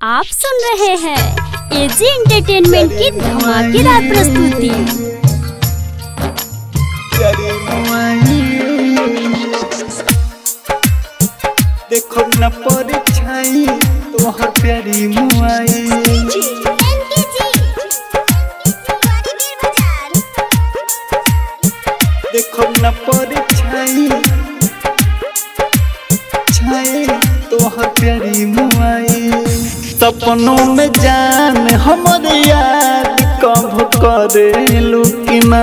आप सुन रहे हैं एजी एंटरटेनमेंट की धमाकेदार प्रस्तुति। देखो न परछाई तोहर प्यारी मुआई, देखो न परछाई छाई तोहर प्यारी मुआई। सपनों में जान हमर याद कब करेलू कि ना,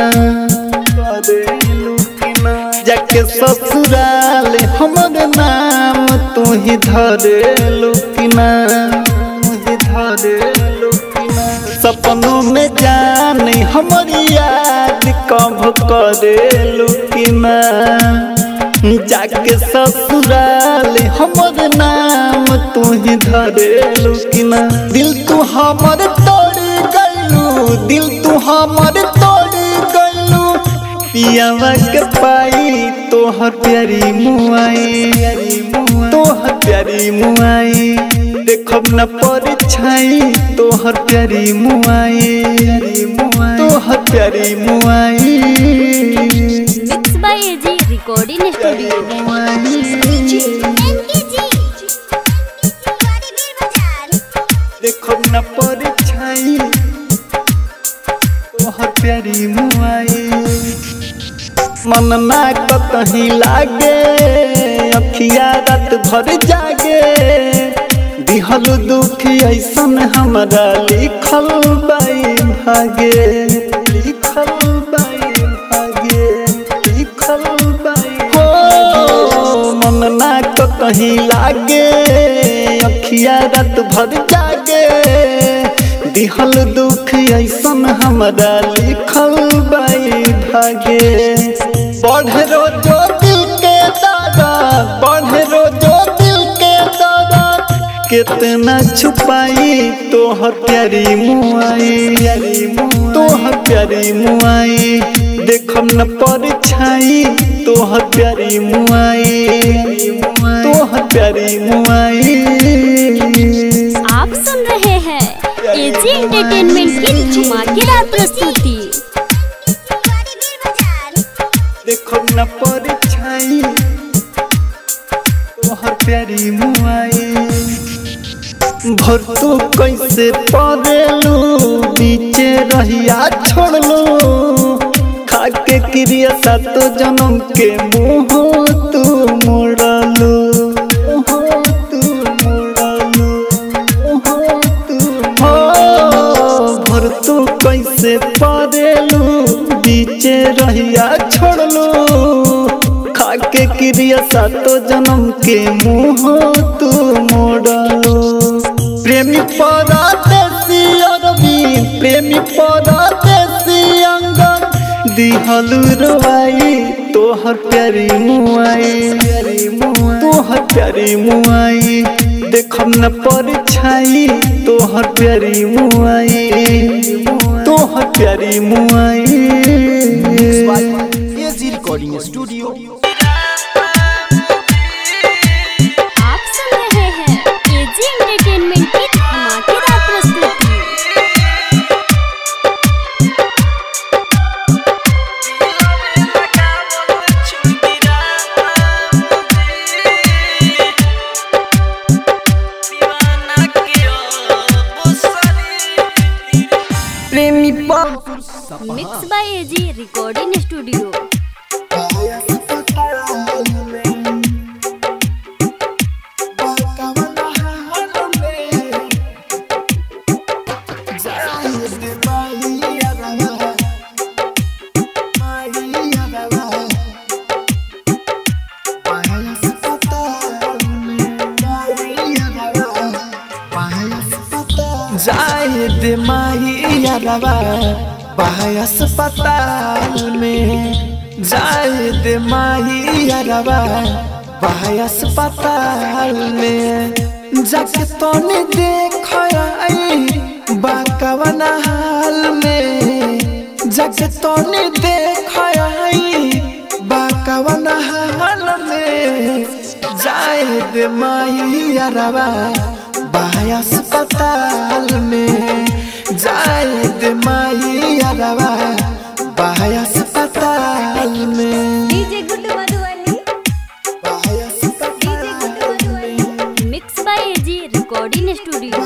करेलू कि ना। जाके ससुराल हमर नाम तू ही धरेलू कि ना, तू ही धरेलू कि ना। सपनों में जान हमर याद कब करेलू कि ना। जाके ससुराल हमर नाम तू ही धरेलू कि ना। दिल तू हमर तोड़ गइलू, दिल तू हमर तोड़ गइलू। पियावा के पाई तोहर प्यारी मुआई, तोहर प्यारी मुआई। देखब न परछाई तोहर प्यारी मुआई, तोहर प्यारी मुआई। Mix by AG recording studio. देखो न परछाई तोहर प्यारी मुआई। मन ना कहीं लागे अखिया रात भर जागे। दिहल दुख ऐसन हमरा लिखल बाई भागे, लिखल बाई भागे, लिखल बाई। हो मन ना कहीं लागे अखिया रात भर जागे। दिहल दुख ऐसन हमरा लिखल बाई भागे। बढ़े रोजो दिल के दर्द, बढ़े रोजो दिल के दर्द। कितना छुपाई तोहर प्यारी मुआई, तोहर प्यारी मुआई। देखम न परछाई तोहर प्यारी मुआई, तोहर प्यारी मुआई। आप सुन रहे हैं एजी एंटरटेनमेंट की धमाकेदार प्रस्तुति। देखो न परछाई तोहर प्यारी मुआई। भर तू कैसे पड़ेलू बीचे रहिया छोड़लू। खाके क्रिया सातो जन्म के मुँह तू मोड़लू, तू मोड़लू, तू। भर तू कैसे पड़ेलू बीचे रहिया छोड़लू। खाके क्रिया सातो जन्म के मुँह तू मोड़लू। प्रेमी परदेसी अरबी, प्रेमी परदेसी अंगन। दिहलू रोवाई तोहर प्यारी मुआई, तोहर प्यारी मुआई। देखम न परछाई तोहर प्यारी मुआई, तोहर प्यारी मुआई। AG recording studio. आप सुन रहे हैं एजी एंटरटेनमेंट की धमाकेदार प्रस्तुति। प्रेमी mix by AG recording studio. जाहिद माहिया रवा बाहर अस्पताल में। जाहिद माहिया रवा बाहर अस्पताल में। जाके तोने देखो आई बाकवन हाल में। जाके तोने देखो आई बाकवन हाल में। जाहिद माहिया रवा बाहर अस्पताल में जाए दे माई यारवा बाहर अस्पताल में डीजे गुड्डू मधुबनी बाहर अस्पताल में mix by AG recording studio.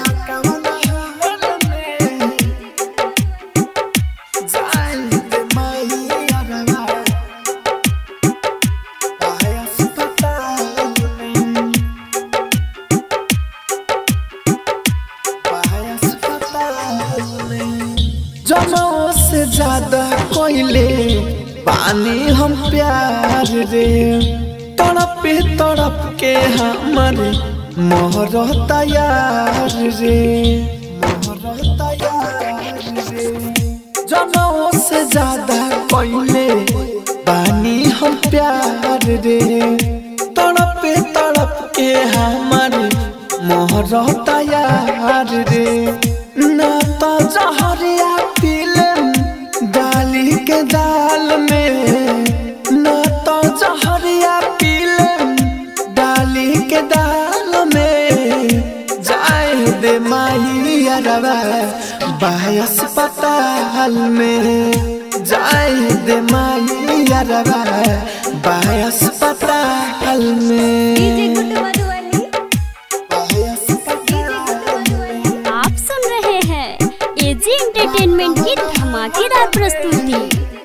जनों से ज्यादा कोइले पानी हम प्यार रे तड़प के हमारे मोहर तैयार रे मोहर तैयार रे जनों से ज्यादा कोइले पानी हम प्यार रे तड़प के हमारे मोहर तैयार रे ना तो जहरिया पीले डाली के दाल में ना तो जहरिया पीले डाली के दाल में जाए दे माई यारवा बाहर अस्पताल में जाए दे माई यारवा बाहर अस्पताल में डीजे गुड्डू मधुबनी आप सुन रहे हैं एजी एंटरटेनमेंट की धमाकेदार प्रस्तुति।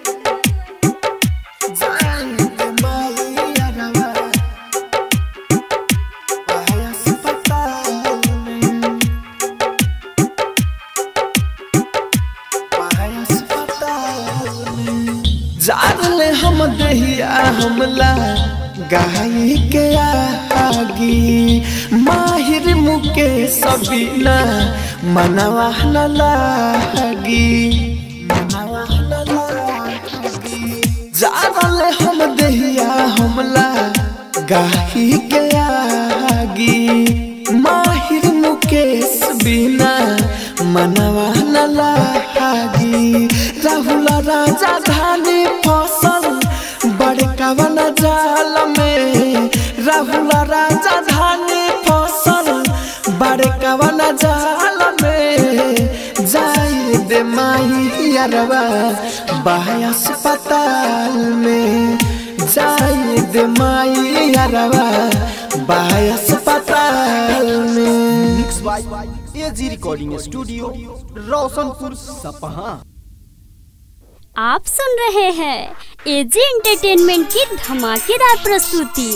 जान हम दहिया हमला गाय के आगी माहिर मुके सबीना मनवा न लागी मनवा न लागी जान हम दहिया हमला गाय के आगी माहिर मुके सबीना मनवा न लागी राहुल राजा धानी फसल बड़का वाला जाल में राहुल राजा धानी फसल बड़का वाला जाल में जाए दे माई यारवा बाहर अस्पताल में जाए दे माई यारवा बाहर अस्पताल में mix by AG recording studio Roshanpur Sapaha. आप सुन रहे हैं एजी एंटरटेनमेंट की धमाकेदार प्रस्तुति।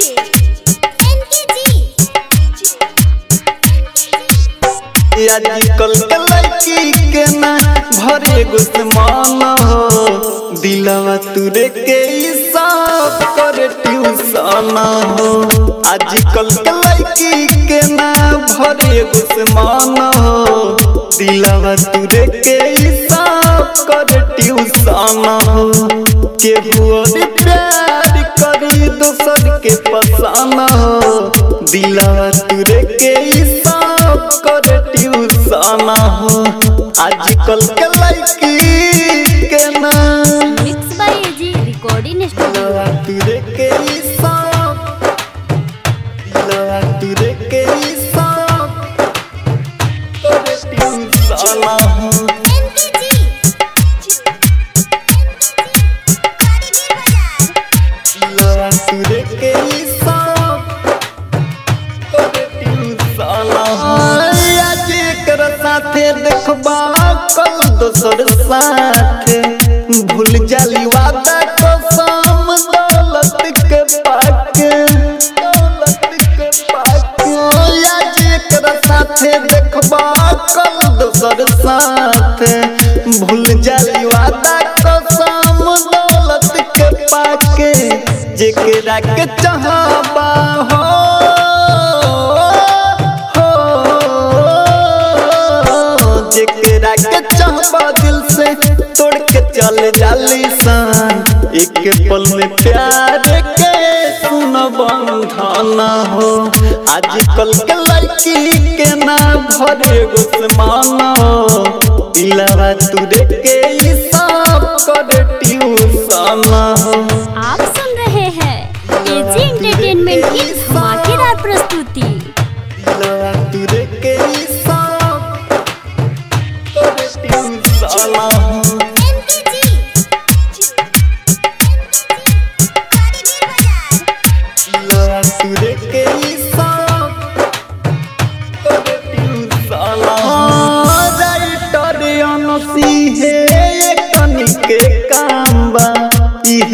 आजकल के लड़की के ना भरे गुस्मान हो दिलवा तुरे के हिसाब करे ट्यूशन हो आजकल के लड़की के ना भरे गुस्मान हो दिलवा तुरे के हिसाब करे ट्यूशन हो केहू और प्यार करी दोसर के पसंद हो दिलवा तुरे के हिसाब करे ट्यूशन हो आजकल के लड़की के ना mix by AG recording studio. तुरे के हिसाब दिलवा तुरे के हिसाब करे ट्यूशन हो दिलवा तुरे के हिसाब करे ट्यूशन हो आज कर साथे देखबा कल दोसर साथे भूल जाली वादा कसम दौलत के पाके आज कर साथे देखबा कल दोसर साथे भूल जाली वादा कसम दौलत के पाके जेकरा के चाहबा हो जेकरा के चाहबा दिल से तोड़ के चल जाली सान एक पल में प्यार के सुन बंधन हो आजकल के लड़की के ना भरे गुस्मान हो दिलवा तुरे के हिसाब करे ट्यूशन हो। आप सुन रहे हैं एजी एंटरटेनमेंट की धमाकेदार प्रस्तुति। दिलवा तुरे के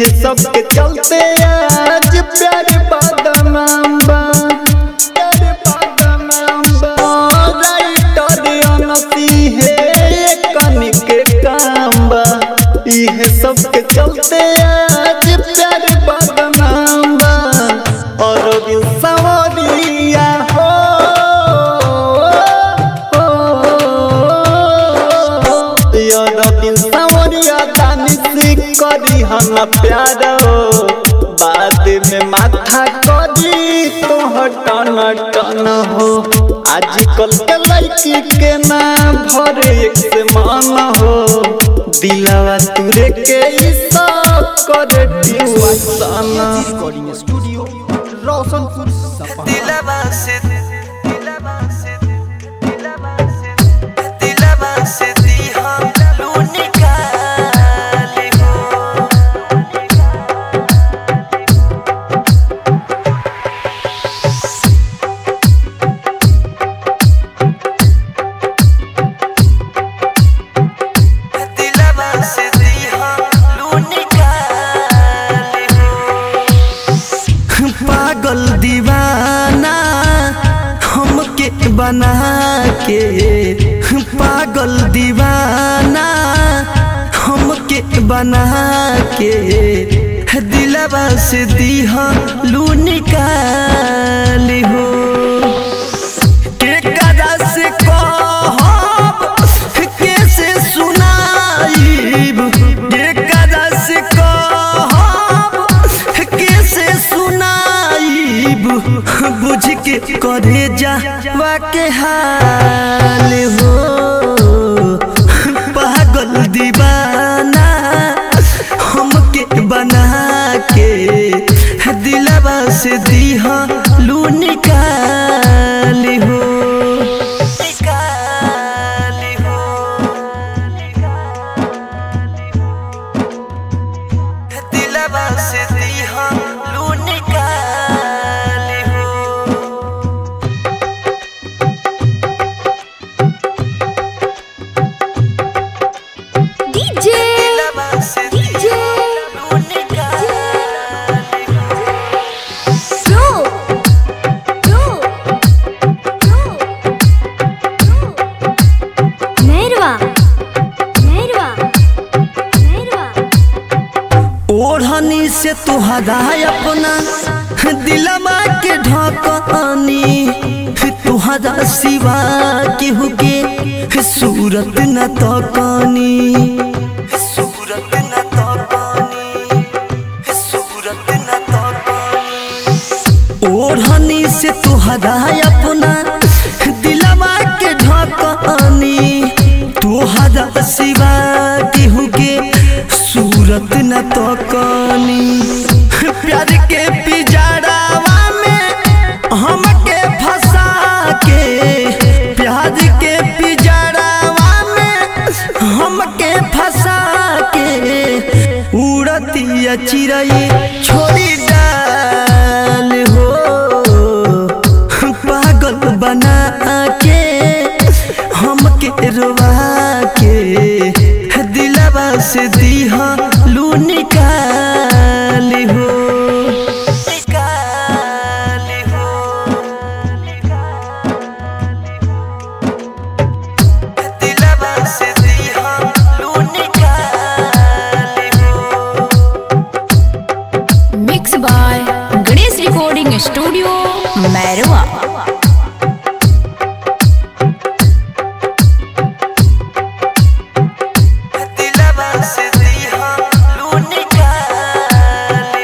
इहे सब के चलते आज प्यार बदनाम बा राइटर अनसी है कनी के काम बा इहे सब के चलते आज प्यार बदनाम बा और सवरिया हो सवरिया दानिश करी हम प्यार बाद में माथा करी तो टन टन हो आजकल के लड़की के ना भरे एक से मन हो दिलवा तुरे के सब करे ट्यूशन रिकॉर्डिंग स्टूडियो रोशनपुर दिलवा से दी हम लूनी काली हो दिलवा से दी हम लूनी काली हो पागल दीवाना हमके बना के पागल दीवाना हमके बना के दिलवा से दीहा लू निकाली हो के कदा से कहब कैसे सुनाईब के कदा से कहब कैसे सुनाईब बुझ के करे जावा के हाल हो पागल दीवाना हमके बना के दिलवा से दीहा लू निकाली हो दिलवा से दीहा लू निकाली हो डीजे दिलवा से डीजे लू निकाली हो मेहरवा मेहरवा मेहरवा ओढ़नी से तुहरा अपना दिलवा के ढकनी तुहरा सिवा केहू के सूरत न तकनी सूरत न तकनी सूरत न तकनी ओढ़नी से तुहरा अपना दिलवा के ढकनी तुहरा सिवा केहू के सूरत न तकनी प्यार के पिजड़ावा में हमके फंसा के प्यार के पिजड़ावा में हमके फंसा के उड़ती चिड़ै छोड़ी डाल हो पागल बना के हमके रुवा के दिलवा से दीहा लू निकाली हो निकाली हो दिलवा से दीहा लू निकाली हो mix by Ganesh recording studio मैरवा दिलवा से दीहा लू निकाली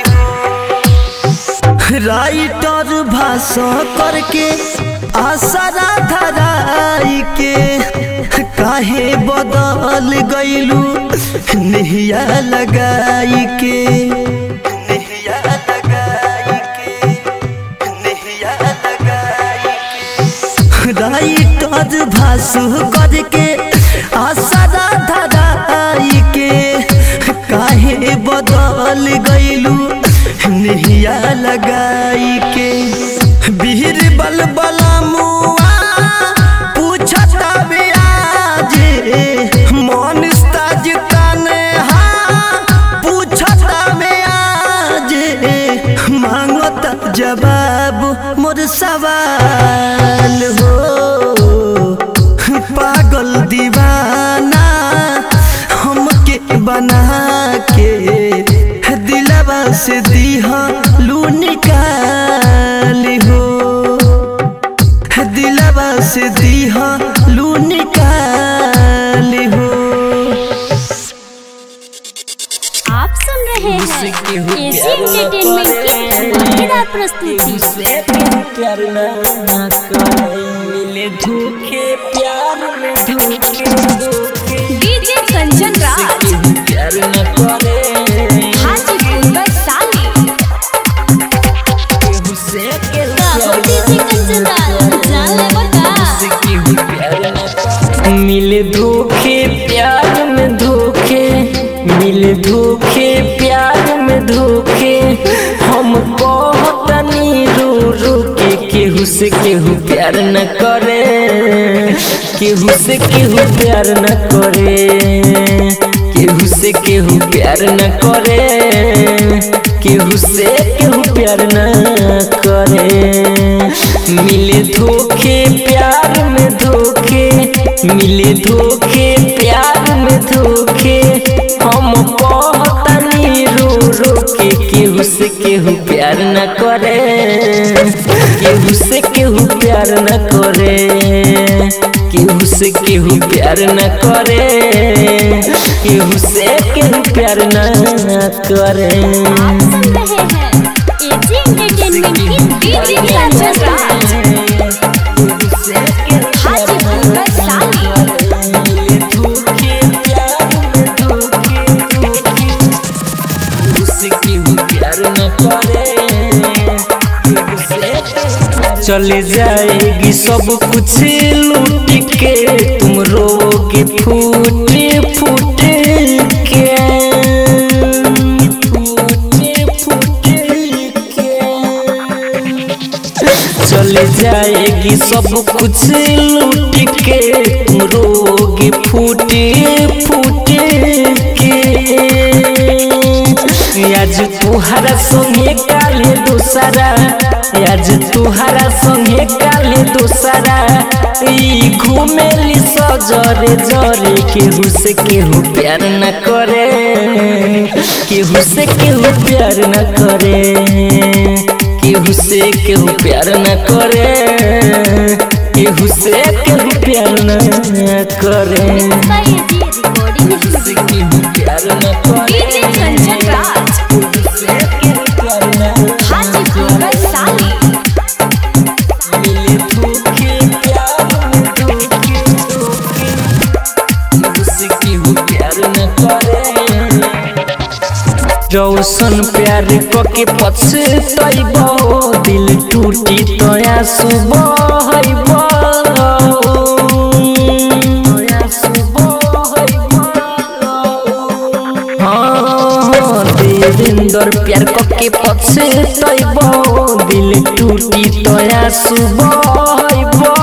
हो राइटर भाषा करके आसरा धराई के काहे बदल गईलू नहिया लगाई के नहिया लगाई के नहिया लगाई के राइटर भाषा करके आसरा धराई के काहे बदल गईलू नहिया लगाई के बीर बल बला मुआ पूछता आज मन ताज तने पूछता दिहा लू निकाल हो। आप सुन रहे हैं एजी एंटरटेनमेंट की धमाकेदार प्रस्तुति। प्यार ना करे मिले धोखे प्यार में धोखे डीजे कंचन राज प्यार न करे हाजीपुर वैशाली। गाओ डीजे कंचन राज जान ले बता। मिले धोखे प्यार में धोखे मिले धोखे प्यार में धोखे हम कहतनी रो रो के केहू से केहू प्यार न करे केहू से केहू प्यार न करे केहू से केहू प्यार न करे केहू से केहू प्यार न करे। मिले धोखे प्यार में धोखे मिले धोखे प्यार में धोखे हम कहतनी रो रो के केहू से केहू प्यार न करे केहू से केहू प्यार न करे केहू से केहू प्यार न करे केहू से केहू प्यार न करे। आप सुन रहे हैं एजी एंटरटेनमेंट की डीजे कंचन राज हाजीपुर वैशाली। चले जाएगी सब कुछ लूट के तुम रोगे फूट फूट के चले जाएगी सब कुछ लूट के तुम रोगे फूट फूट के। आज तुहरा संगे काले दूसरा आज तुहरा संगे काले दूसरा ई घूमेली सजरे जरे केहू से केहू प्यार न करे केहू से केहू प्यार न करे केहू से केहू प्यार न करे केहू से केहू प्यार न करे प्यार न करे। डीजे कंचन राज हाजीपुर वैशाली। मिले धोखे प्यार में धोखे केहू से केहू प्यार न करे। रौशन प्यार कके पछतैबो दिल टूटी तो आंसू बहैबो देवेंद्र प्यार कके पछतैबो दिल टूटी तो आंसू बहैबो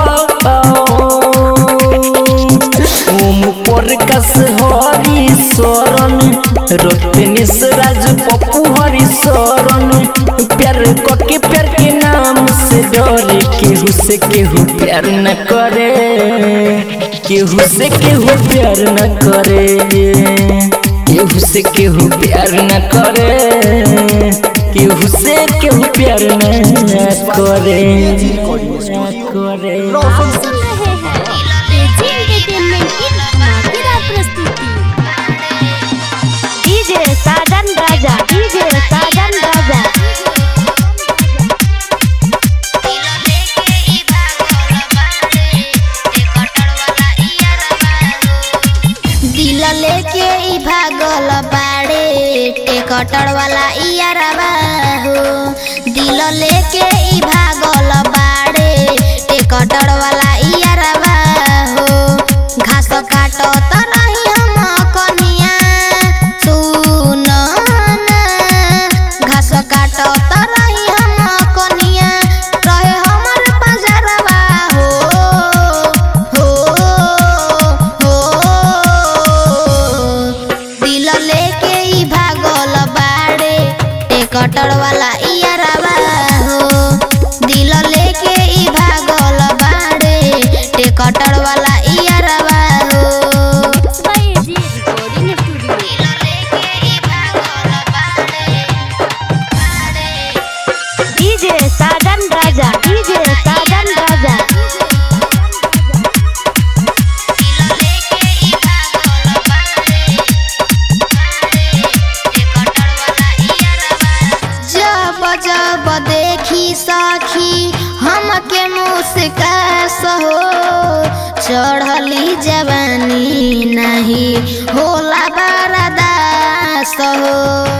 ओम प्रकाश हरि शरण रत्नेश राज पप्पू हरि शरण प्यार कके प्यार के नाम से डरे केहू से केहू प्यार न करे केहू से केहू प्यार न करे केहू से केहू प्यार न करे केहू से केहू प्यार न करे। आप सुन रहे हैं एजी एंटरटेनमेंट की धमाकेदार प्रस्तुति। DJ Sajan Raja DJ Sajan Raja. दिल लेके ई भागल बाड़े टेकटर वाला इयारबा हो दिल लेके ई भागल बाड़े टेकटर वाला इयारबा हो घास काटो त नहीं हम कनिया सुन ना घास काटो त नहीं हम कनिया रहे हमर बाजारबा हो दिल लेके ई भागल बाड़े टेकटर वाला इयारबा हो दिल लेके ई भागल बाड़े टेकटर वाला इयारबा हो एजी रिकॉर्डिंग स्टूडियो। दिल लेके ई भागल बाड़े डीजे साजन राजा डीजे साजन राजा। चढ़ली जवानी नहीं होला बरदास हो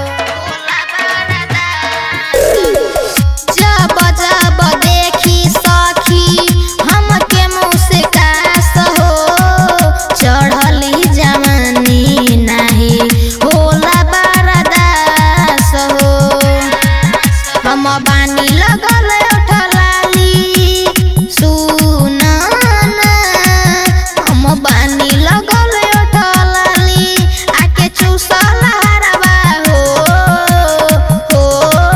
जब जब देखी सखी हमके मुँह से कास हो चढ़ली जवानी नहीं होला बरदास हो हम बानी लगल उठलाली सुना हम बानी लगल उठलाली आके चूसल हरवा हो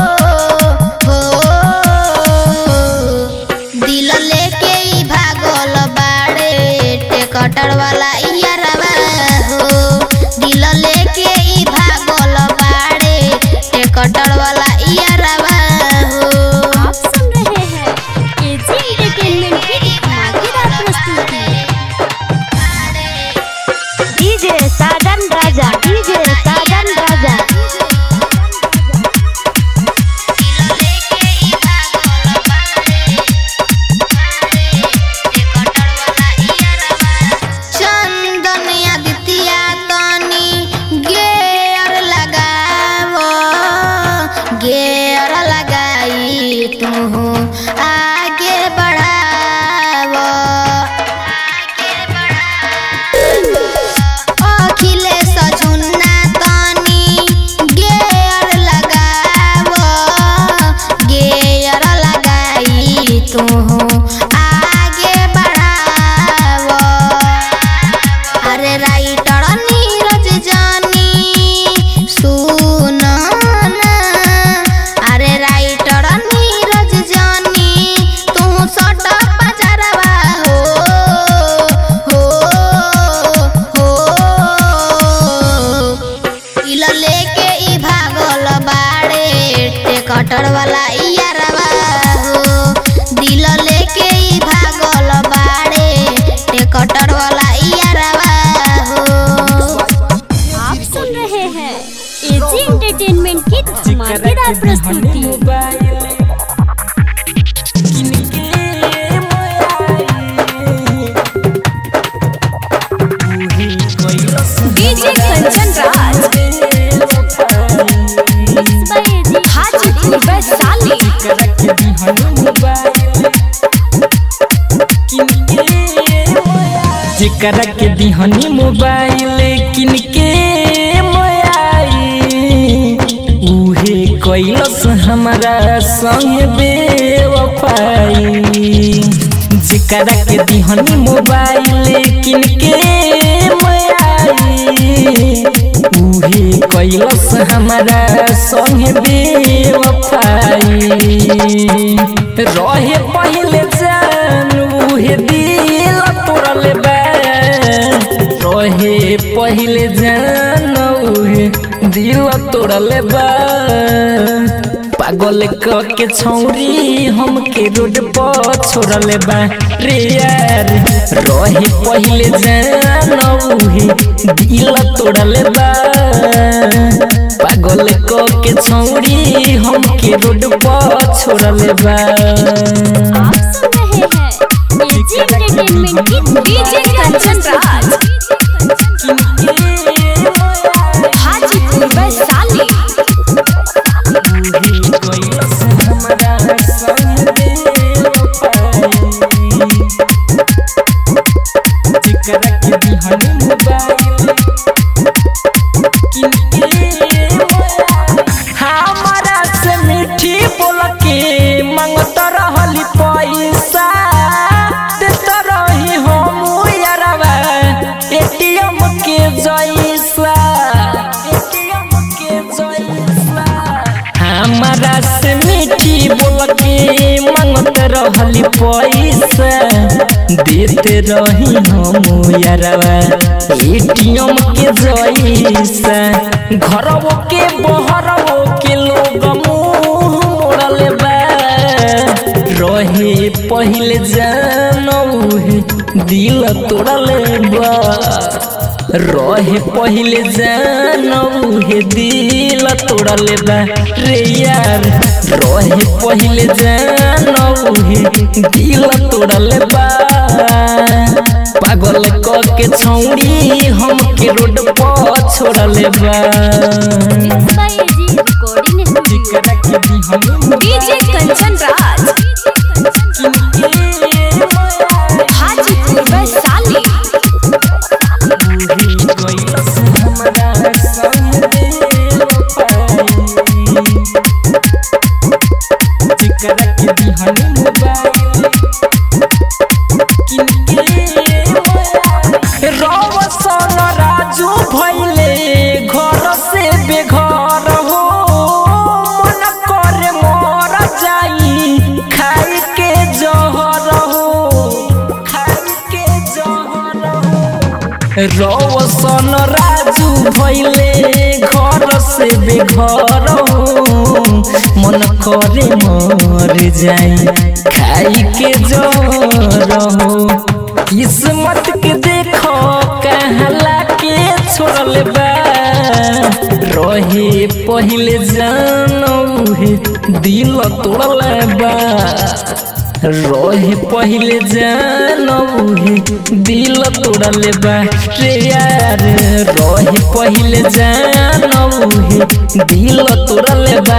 दिल लेके ई भागल बाड़े टेकटर वाला इयरवा हो दिल लेके ई भागल बाड़े टेकटर वाला इयरवा आप सुन रहे हैं एजी एंटरटेनमेंट की धमाकेदार प्रस्तुति। डीजे साजन राजा डीजे साजन राजा चंदन आदित्य तनी गेर लगावो गेर लगाई तू आगे बढ़ावो अखिलेश झुन्ना तनी गेर लगावो गेर लगाई तू आगे बढ़ावो अरे राइटर नीरज जानी सुनो ना अरे राइटर नीरज जानी तू सट पचरवा हो दिल लेके ई भागल बाड़े टेकटर वाला इयरवा हो दिल लेके ई भागल बाड़े टेकटर वाला इयरवा हो आप सुन रहे हैं एजी एंटरटेनमेंट की धमाकेदार प्रस्तुति। DJ Kanchan Raj mix by AG Hajipur Vaishali जेकरा के दिहनी मोबाइल किनके मोबाइल उहे कैलस हमारा संग बेवफाई जेकरा के दिहनी मोबाइल किनके मोबाइल उहे कैलस हमारा संग बेवफाई रहे पहले जान उहे दिल तोड़ले बा रहे पहले जान उहे दिल तोड़ले बा पागल क के छौरी हमके रोड पर छोड़ले बा रे यार रहे पहले जान उहे दिल तोड़ले बा पागल क के छौरी हमके रोड पर छोड़ले बा आप सुन रहे हैं एजी एंटरटेनमेंट की डीजे कंचन राज हाजीपुर वैशाली हमारा से मीठी बोल के मांगत रहली पैसा देत रही हम यारवा एटीएम के जैसा हमारा से मीठी बोल के मांगत रहली पैसा देते रही हम यारवा एटीएम के जैसा घरवो के बहरवो के लोग मुँह मोड़ले बा रहे पहले जानऊ दिल तोड़ले बा रहे पहले जानऊ दिल तोड़ले बा रे यार रहे पहले जानऊ दिल तोड़ले बा पागल क के छौड़ी हमके रोड पर छोड़ले बा डीजे कंचन राज हाजीपुर वैशाली रौशन राजू भइले घर से बेघर हो मन करे मर जाई खाई के जहर हो खाई के जहर हो रौशन राजू भइले घर से बेघर हो मन करे मर जाई खाई के जहर हो किस्मत के देखो कहला के छोड़ले बा रहे पहले जानू है दिल तोड़ले बा रहे पहले जानू है दिल तोड़ले बा रे यार रहे पहले जानू है दिल तोड़ले बा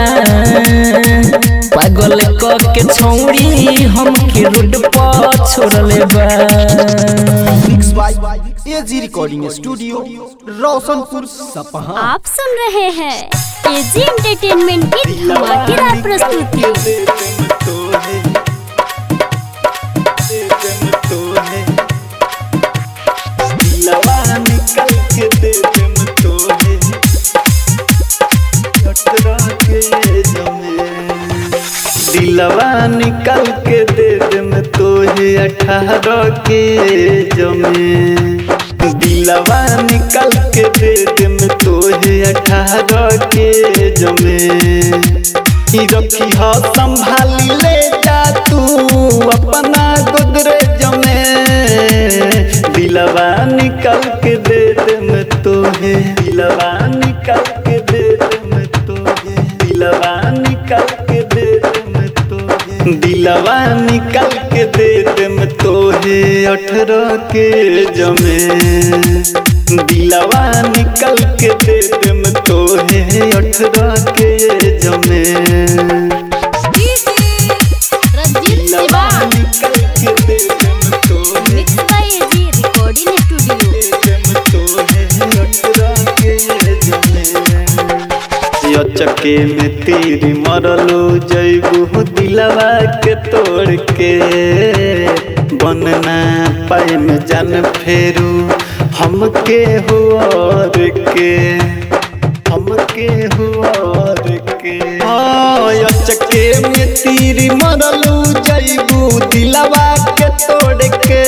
पागल क के छौड़ी हमके रोड पर छोड़ले बा mix by AG recording studio Roshanpur Sapaha. आप सुन रहे हैं एजी एंटरटेनमेंट की धमाकेदार प्रस्तुति। दिलवा निकल के दे देम तोहे 18 के जमे दिलवा निकल के दे देम तोहे 18 के जमे ही रखी हो संभाली ले जा तू अपना गोदरेज में दिलवा निकल के दे देम तोहे दिलवा निकल के दे देम तोहे दिलवा निकल के दे दिलवा निकल के दे देम तोहे 18 के जमे दिलवा निकल के दे देम तोहे 18 के जमे दिलवा निकल के दे देम तोहे रिकॉर्डिंग स्टूडियो देम तोहे 18 के जमे चके में तीर मरलो जैबू दिलवा के तोड़ के बनना पाए में जान फेरू हमके हुआर के हमके हुआर के चके में तीर मरलो जैबू दिलवा के तोड़ के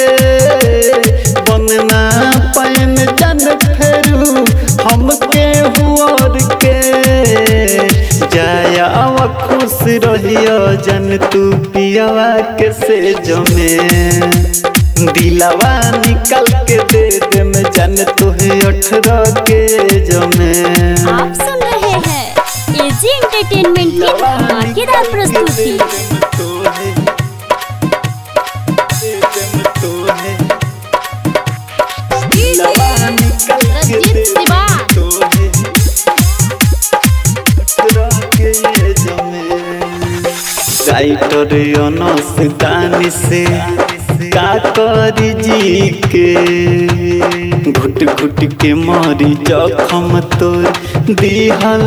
बनना पाए में जान फेरू हमके हुआर के जाया खुश रहियो जन तू पियावा के से जमे दिलवा निकल के दे देम जन तुहे 18 के जमे। आप सुन रहे हैं एजी एंटरटेनमेंट की धमाकेदार प्रस्तुति। राइटर अनस दानी से का करी जी के घुट घुट के मारी जखम तोर दिहल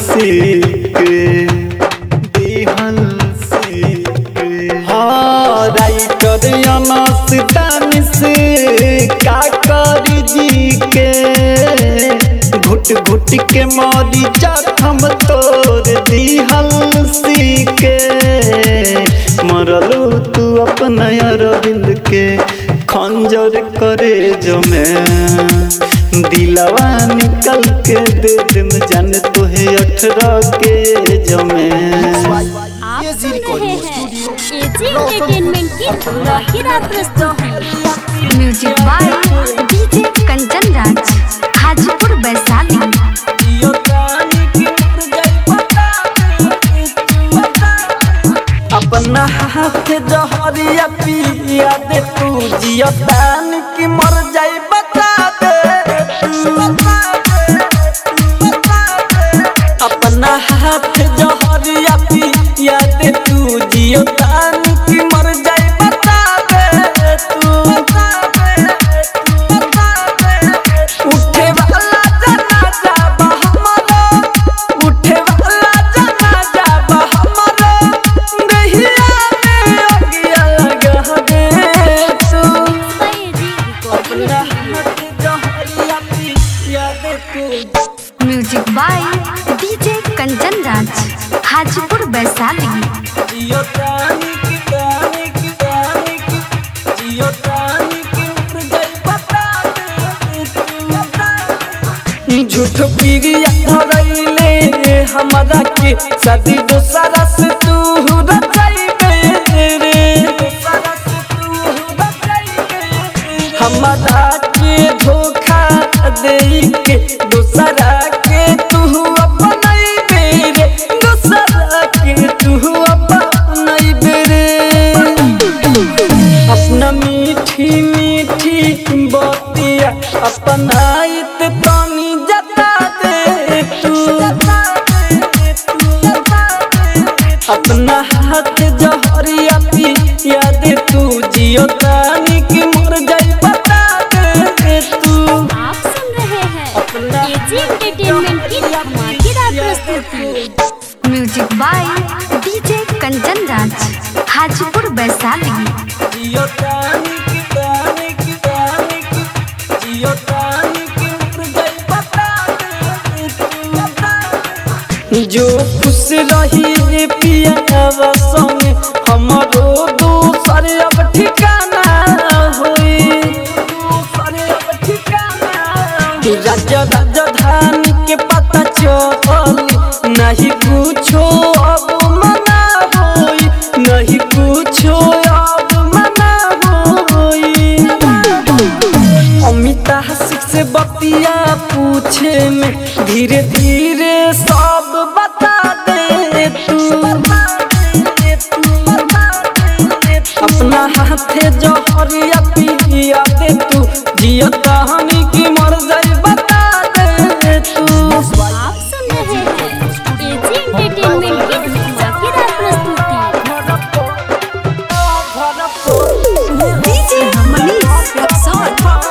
सिके हाँ राइटर अनस दानी से का करी जी के घुट घुट के मारी जखम तोर दिहल सिके मरलो तू अपना अरविंद के खंजर करे जमे दिलवा निकल के दे देम जान तुहे 18 के जमे। आप सुन रहे हैं एजी एंटरटेनमेंट की धमाकेदार प्रस्तुति। Music by DJ Kanchan Raj Hajipur Vaishali. अपना हाथ जहरिया पिया दे तू जियतान की music by DJ Kanchan Raj Hajipur Vaishali. झूठ पीरिया धरैले हमारा के शादी दोसरा से तू रचाइबे रे हमारा के धोखा दे के दोसरा के तू अपनाइबे रे दोसरा के तू अपनाइबे रे अपना मीठी मीठी बतिया अपनाइत तानी जता दे तू अपना हाथ जहरिया पिया दे तू जियो तानी की मर जाई बता दे तू। आप सुन रहे हैं एजी एंटरटेनमेंट की धमाकेदार प्रस्तुति। Music by DJ Kanchan Raj Hajipur Vaishali. जियो तानी की तानी की तानी की जियो तानी की मर जाई बता दे तू जो खुश रही पिया संग हमारो दूसर अब ठिकाना होई राजा राजधानी के पता चली नहीं कुछो अब मना होई नहीं कुछो अब मना होई अमिता हंसी से बतिया पूछे में धीरे धीरे सब बता दे तू अपना हाथे जहरिया पिया दे तू जियो कहानी की मर जाई बता दे तू। आप सुन रहे हैं एजी एंटरटेनमेंट की धमाकेदार प्रस्तुति। डीजे मनीष रक्सौल।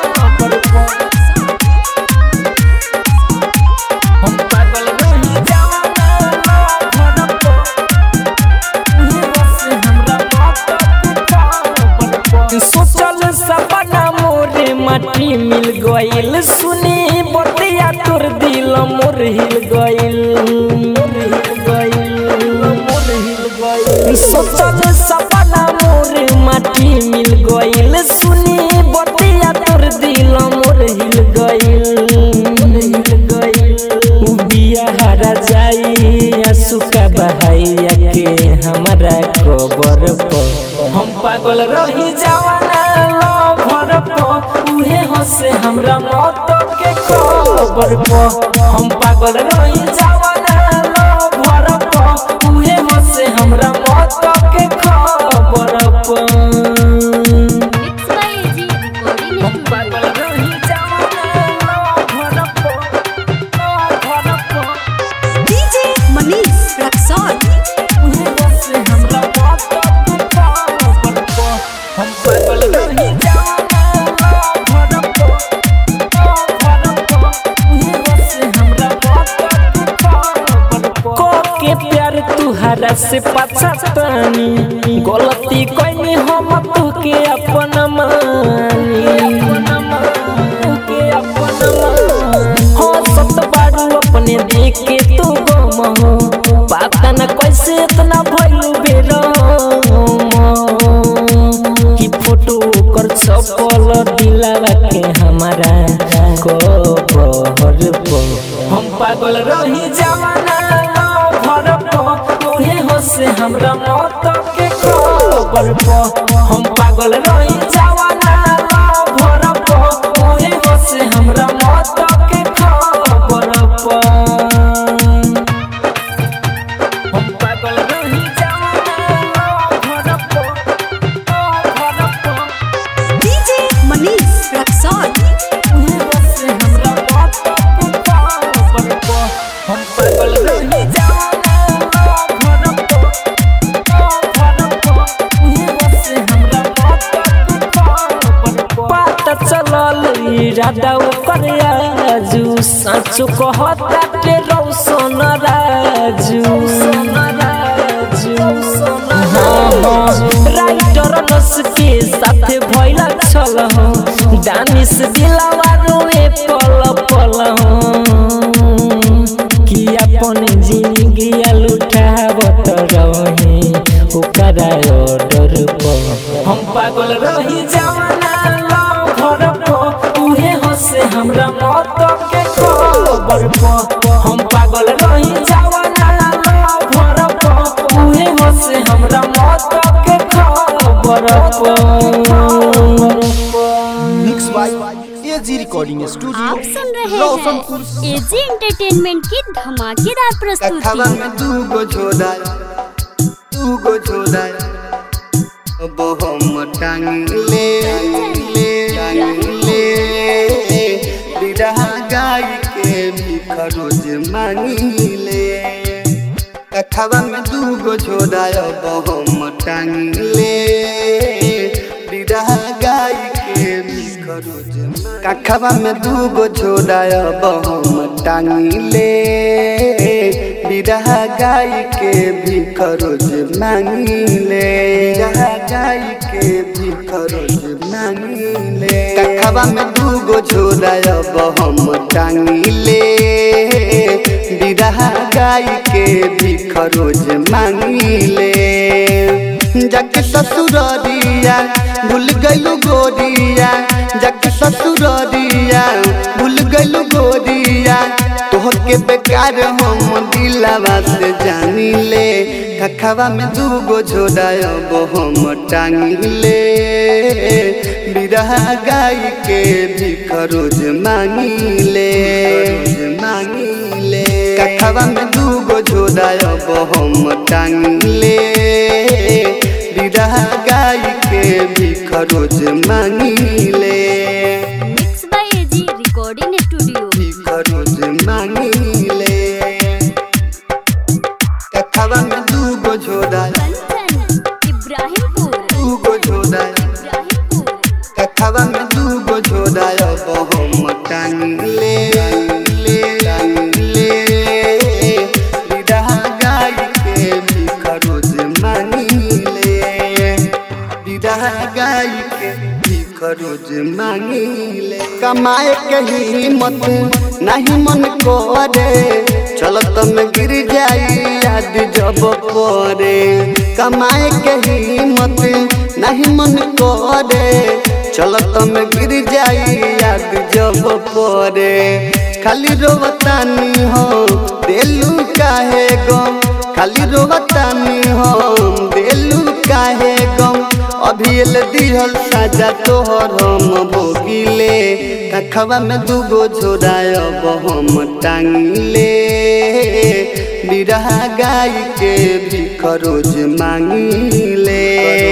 सोचल सपना मोरे माटी मिल गइल सुनी बतिया तोर दिल मोर हिल गइल सोचल सपना मोरे माटी मिल गइल सुनी बतिया तोर दिल मोर हिल गइल बिया हरा जाई आंसू का बहाइया के हमारा कबर पर हम पागल रही जवाना लवर पर उहे हंसे हमरा मौत के खबर पर हम पागल रही जवाना लवर पर उहे हंसे हमरा मौत के खबर पर मिक्स बाय एजी रिकॉर्डिंग हम पागल रही जवाना लवर पर डीजे मनीष रक्सौल। उहे हंसे हमरा मौत के खबर पर हम पागल रही जवाना लवर पर उहे हंसे हमरा मौत के खबर पर को के प्यार तुहरा से पछतानी गलती कइनी हम तुके अपन मानी हो सत बारू अपने देख के तू गम हो पता न कैसे इतना भइलू बेरम कि फोटो कर छपल दिलावा के हमारा कबर पर हम पागल रही जवाना लवर पर ओहे हंसे हमरा मौत के खबर पर हम पागल रही जवाना लवर पर ओहे हंसे हमरा मौत के खबर पर हम पागल रही जवाना लवर पर डीजे मनीष रक्सौल। उहे हंसे हमरा मौत के खबर पर हम पागल रही जवाना लवर पर उहे हंसे हमरा मौत के खबर पर पता चलल इरादा ओकर आजू साचो कहता के रौशन राजू राइटर नस के साथ भइला चल दानिश दिलावा रोए पल पल कि अपन जिंदगी लुटावत रहे ओकरा ऑर्डर पर हम पागल रही जवाना लवर पर उहे हंसे हमरा मौत के खबर पर हम पागल रही जवाना लवर पर उहे हंसे हमरा मौत के खबर पर mix by AG recording studio. आप सुन रहे हैं एजी एंटरटेनमेंट की धमाकेदार कथवा प्रस्तुति। में दूगो झोला अब हम टांगले बिरहा गाय के भी खरोज मांगले कथवा में दूगो झोला अब हम टांगले बिरहा गाय के भी खरोज कखवा में दूगो झोला अब हम टांगले बिरहा गाय के भी खरोज मांगले बिरहा गाय के भी खरोज मांगले कखवा में दूगो झोला अब हम टांगले बिरहा गाय के भी खरोज मांगले जग ससुररिया भूल गइलू गोरिया जग ससुररिया भूल गइलू गोरिया तोहके बेकार हम दिलवा से जानिले कखवा में दूगो झोला अब हम टांगले बिरहा गाय के भी खरोज मांगले कखवा में दूगो झोला अब हम टांगले बिरहा गाय के भी खरोज मांगले mix by AG recording studio. भी खरोज मांगले कखवा में दूगो झोला कंचन इब्राहिमपुर दूगो झोला इब्राहिमपुर कखवा में दूगो झोला अब हम टांगले बिरहा गाय के भी खरोज मांगले बिरहा गाय के भी खरोज मांगले कमाए के हिम्मत नहीं मन करे चलत में गिर जाई याद जब परे कमाए के हिम्मत नहीं मन करे चलत में गिर जाई याद जब परे खाली रोवतानी हो दिलू काहे गम खाली रोवतानी हो दिलू काहे गम अभी एल दिहल साजा तोहर हम भोगिले कखवा में दूगो झोला अब हम टांगले बिरहा गाय के भी खरोज मांगले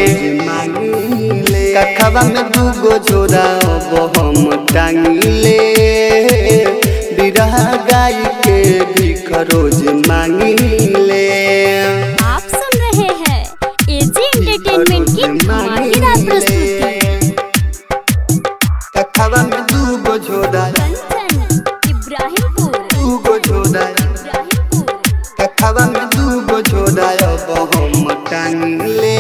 कखवा में दूगो झोला अब हम टांगले बिरहा गाय के भी खरोज मांगले आप सुन रहे हैं एजी एंटरटेनमेंट की धमाकेदार प्रस्तुति। कखवा में दूगो झोला कंचन इब्राहिमपुर दूगो झोला इब्राहिमपुर कखवा में दूगो झोला अब हम टांगले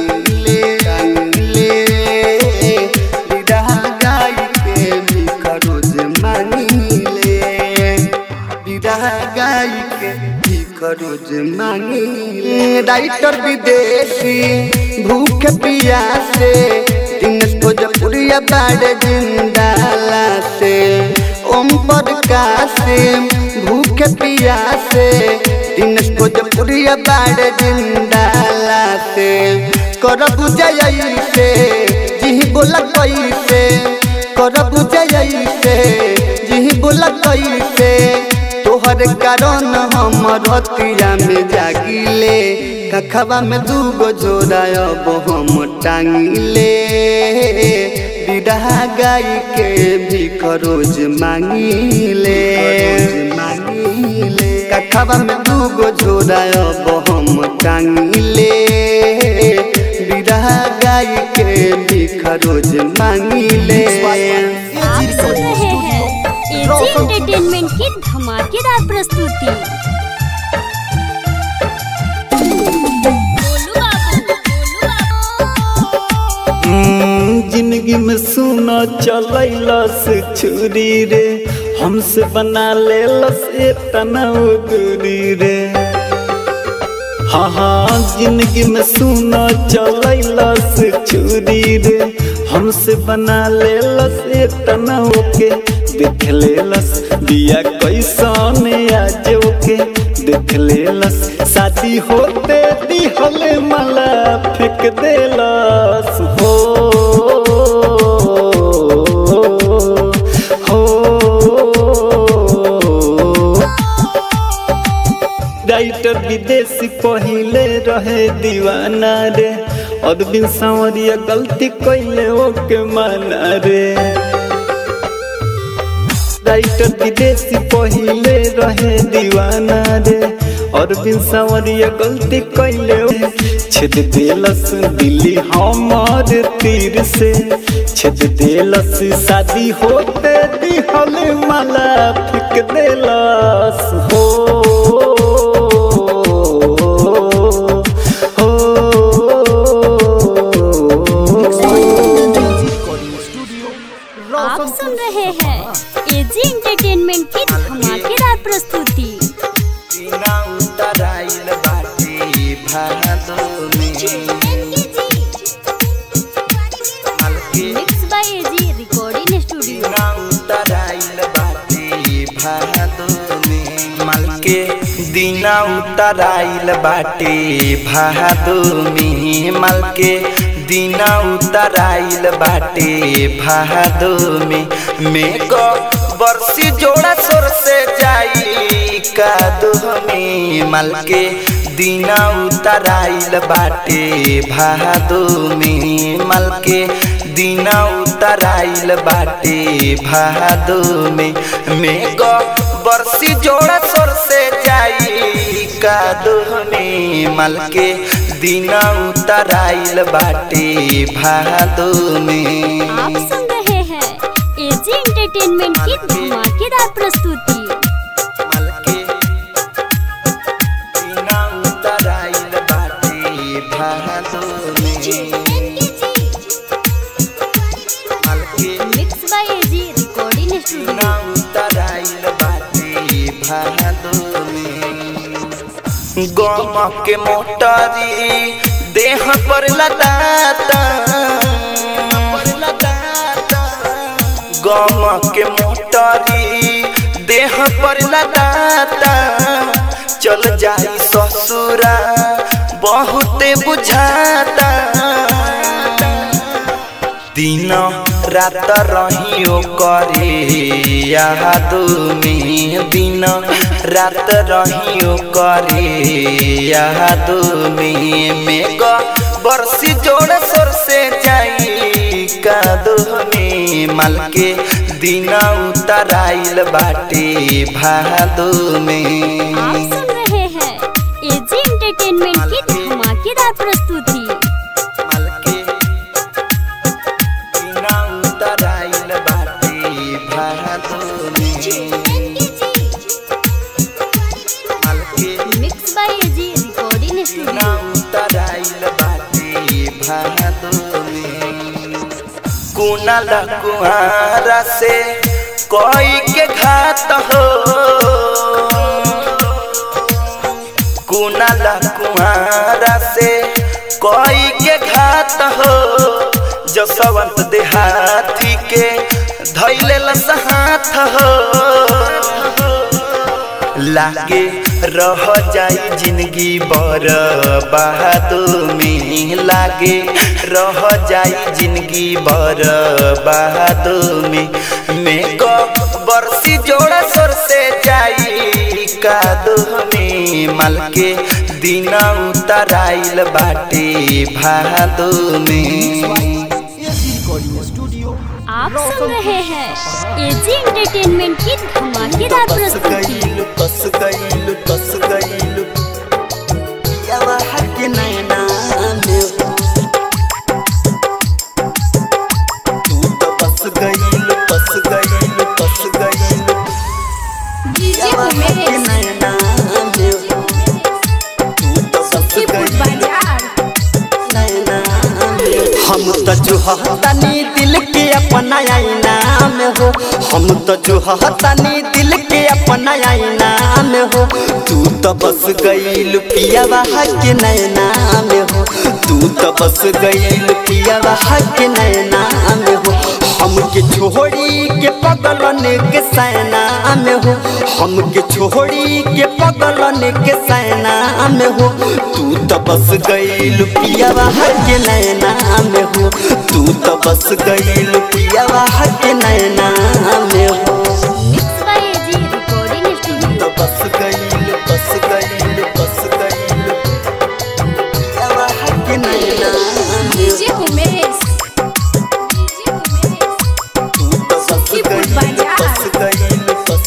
बिरहा गाय के भी खरोज मांगले बिरहा गाय के भी खरोज मांगले राइटर विदेशी भूख पियासे दिनेश भोजपुरिया बाड़े जिंदाला से ओम प्रकाश भूख पियासे दिनेश भोजपुरिया बाड़े जिंदाला से करब जय से जी बोला कैसे करब जय से जी बोला कैसे तोहर कारण हम रतिया में जागिले कखवा में दूगो झोला अब हम टांगले बिरहा गाय के भी खरोज मांगले कखवा में दूगो झोला अब हम टांगले बिरहा गाय के भी खरोज मांगले आप सुन रहे हैं एजी एंटरटेनमेंट की धमाकेदार प्रस्तुति। जिंदगी में सुना चलैलस छुरी रे हमसे बना लेलस इतना दूरी रे हाँ जिंदगी में सुना चलैलस छुरी रे हमसे बना लेलस इतना ओके देख लेलस दिया कैसन आज ओके देख लेलस शादी होते दिहले मला फेंक देलस हो राइटर विदेशी पहिले रहे दीवाना रे अरविंद सांवरिया गलती कैले ओके माना रे राइटर विदेशी पहिले रहे दीवाना रे अरविंद सांवरिया गलती कैले छेद देलस दिल्ली हमार तीर से छेद देलस शादी होते दिहले माला फेंक देलस हो आप सुन रहे हैं एजी एंटरटेनमेंट की धमाकेदार प्रस्तुति। Mix by AG recording studio. दीना उतराइल बाटे भादो में माल के दीना उतराइल बाटे भादो में को बरसी जोड़ा सोर से जाई कादो में माल के दीना उतराइल बाटे भादो में माल के दीना उतराइल बाटे भादो में को बरसी जोड़ा सोर से जाई कादो में माल के दीना उतराइल बाटे भादो में। आप सुन रहे हैं एजी एंटरटेनमेंट की धमाकेदार प्रस्तुति। दीना उतराइल बाटे भादो में mix by AG recording studio. उतराइल बाटे भादो गम के मोटरी देह पर लदाता गम के मोटरी देह पर लदाता चल जाई ससुरा बहुते बुझाता दिन रात रहियो करे यादो में दिन रात रहियो करे यादो में को बरसी जोड़ सोर से जाई कादो में माल के दिन उतराइल बाटे भादो में। आप सुन रहे हैं एजी एंटरटेनमेंट की धमाकेदार प्रस्तुति। Mix by AG recording studio. कुनाल कुआरा से कोई के घात हो कुनाल कुआरा से कोई के घात हो जसवंत देहाती के धैले हाथ हो लागे रह जाई जिंदगी बर्बादो में लागे रह जाई जिंदगी बर्बादो में को बरसी जोड़ा सोर से जाई कादो में माल के दीना उतराइल बाटे भादो में। आप सुन रहे हैं एजी एंटरटेनमेंट की धमाकेदार प्रस्तुति। बस गईलु यावा हक नैना में तू तो बस गईलु यावा हक नैना में तू तो बस गईलु नैना में हम तो जो हतानी हो हम तो जो हतानी दिल के अपना आईना में हो तू तो बस गईल पियावा के नैना में हो तू तो बस गईल पियावा के नैना में हो हमके छोड़ी के पगलन के सैना में हो हमके छोड़ी के पगलन के सैना में हो तू तो बस गईल पियावा के नैना में हो तू तो बस गईल पियावा के नैना में हो mix by AG recording studio. तो बस गईल पियावा के नैना डीजे उमेश तू तो बस गईल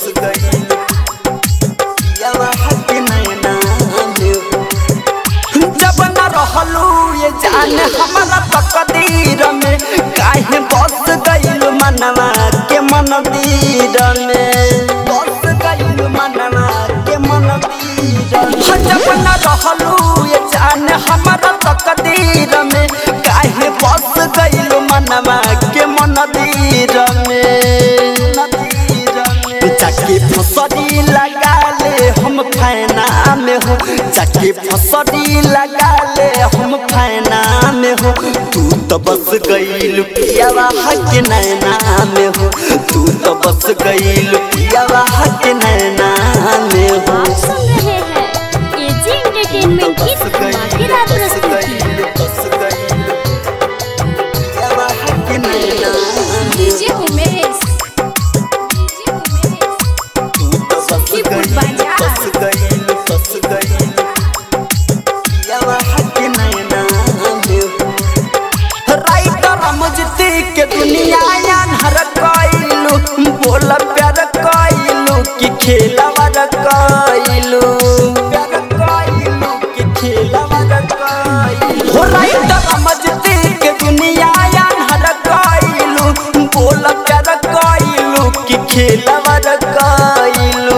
पियावा के नैना में हो जब न रहलू ये जान हमारा तकदीर में काहे बस गईल मनवा के मनदीर में बस गईल मनवा के मनदीर में जब न रहलू ये जान हमारा तकदीर में काहे बस गईल मनवा के मनदीर में जाके फसरी लगा ले हम फैना में हो जाके फसरी लगा ले हम फैना में हो तू तो बस गईल पियावा के नैना में हो तू तो बस गईल पियावा के नैना में हो आप सुन रहे हैं एजी एंटरटेनमेंट की धमाकेदार प्रस्तुति। पियावा के नैना डीजे उमेश के दुनिया हर कइलू बोल प्यार कइलू कि खेलवा कइलू प्यार कइलू कि खेलवा कइलू हो राइट समझती के दुनिया हर कइलू बोल प्यार कइलू कि खेलवा कइलू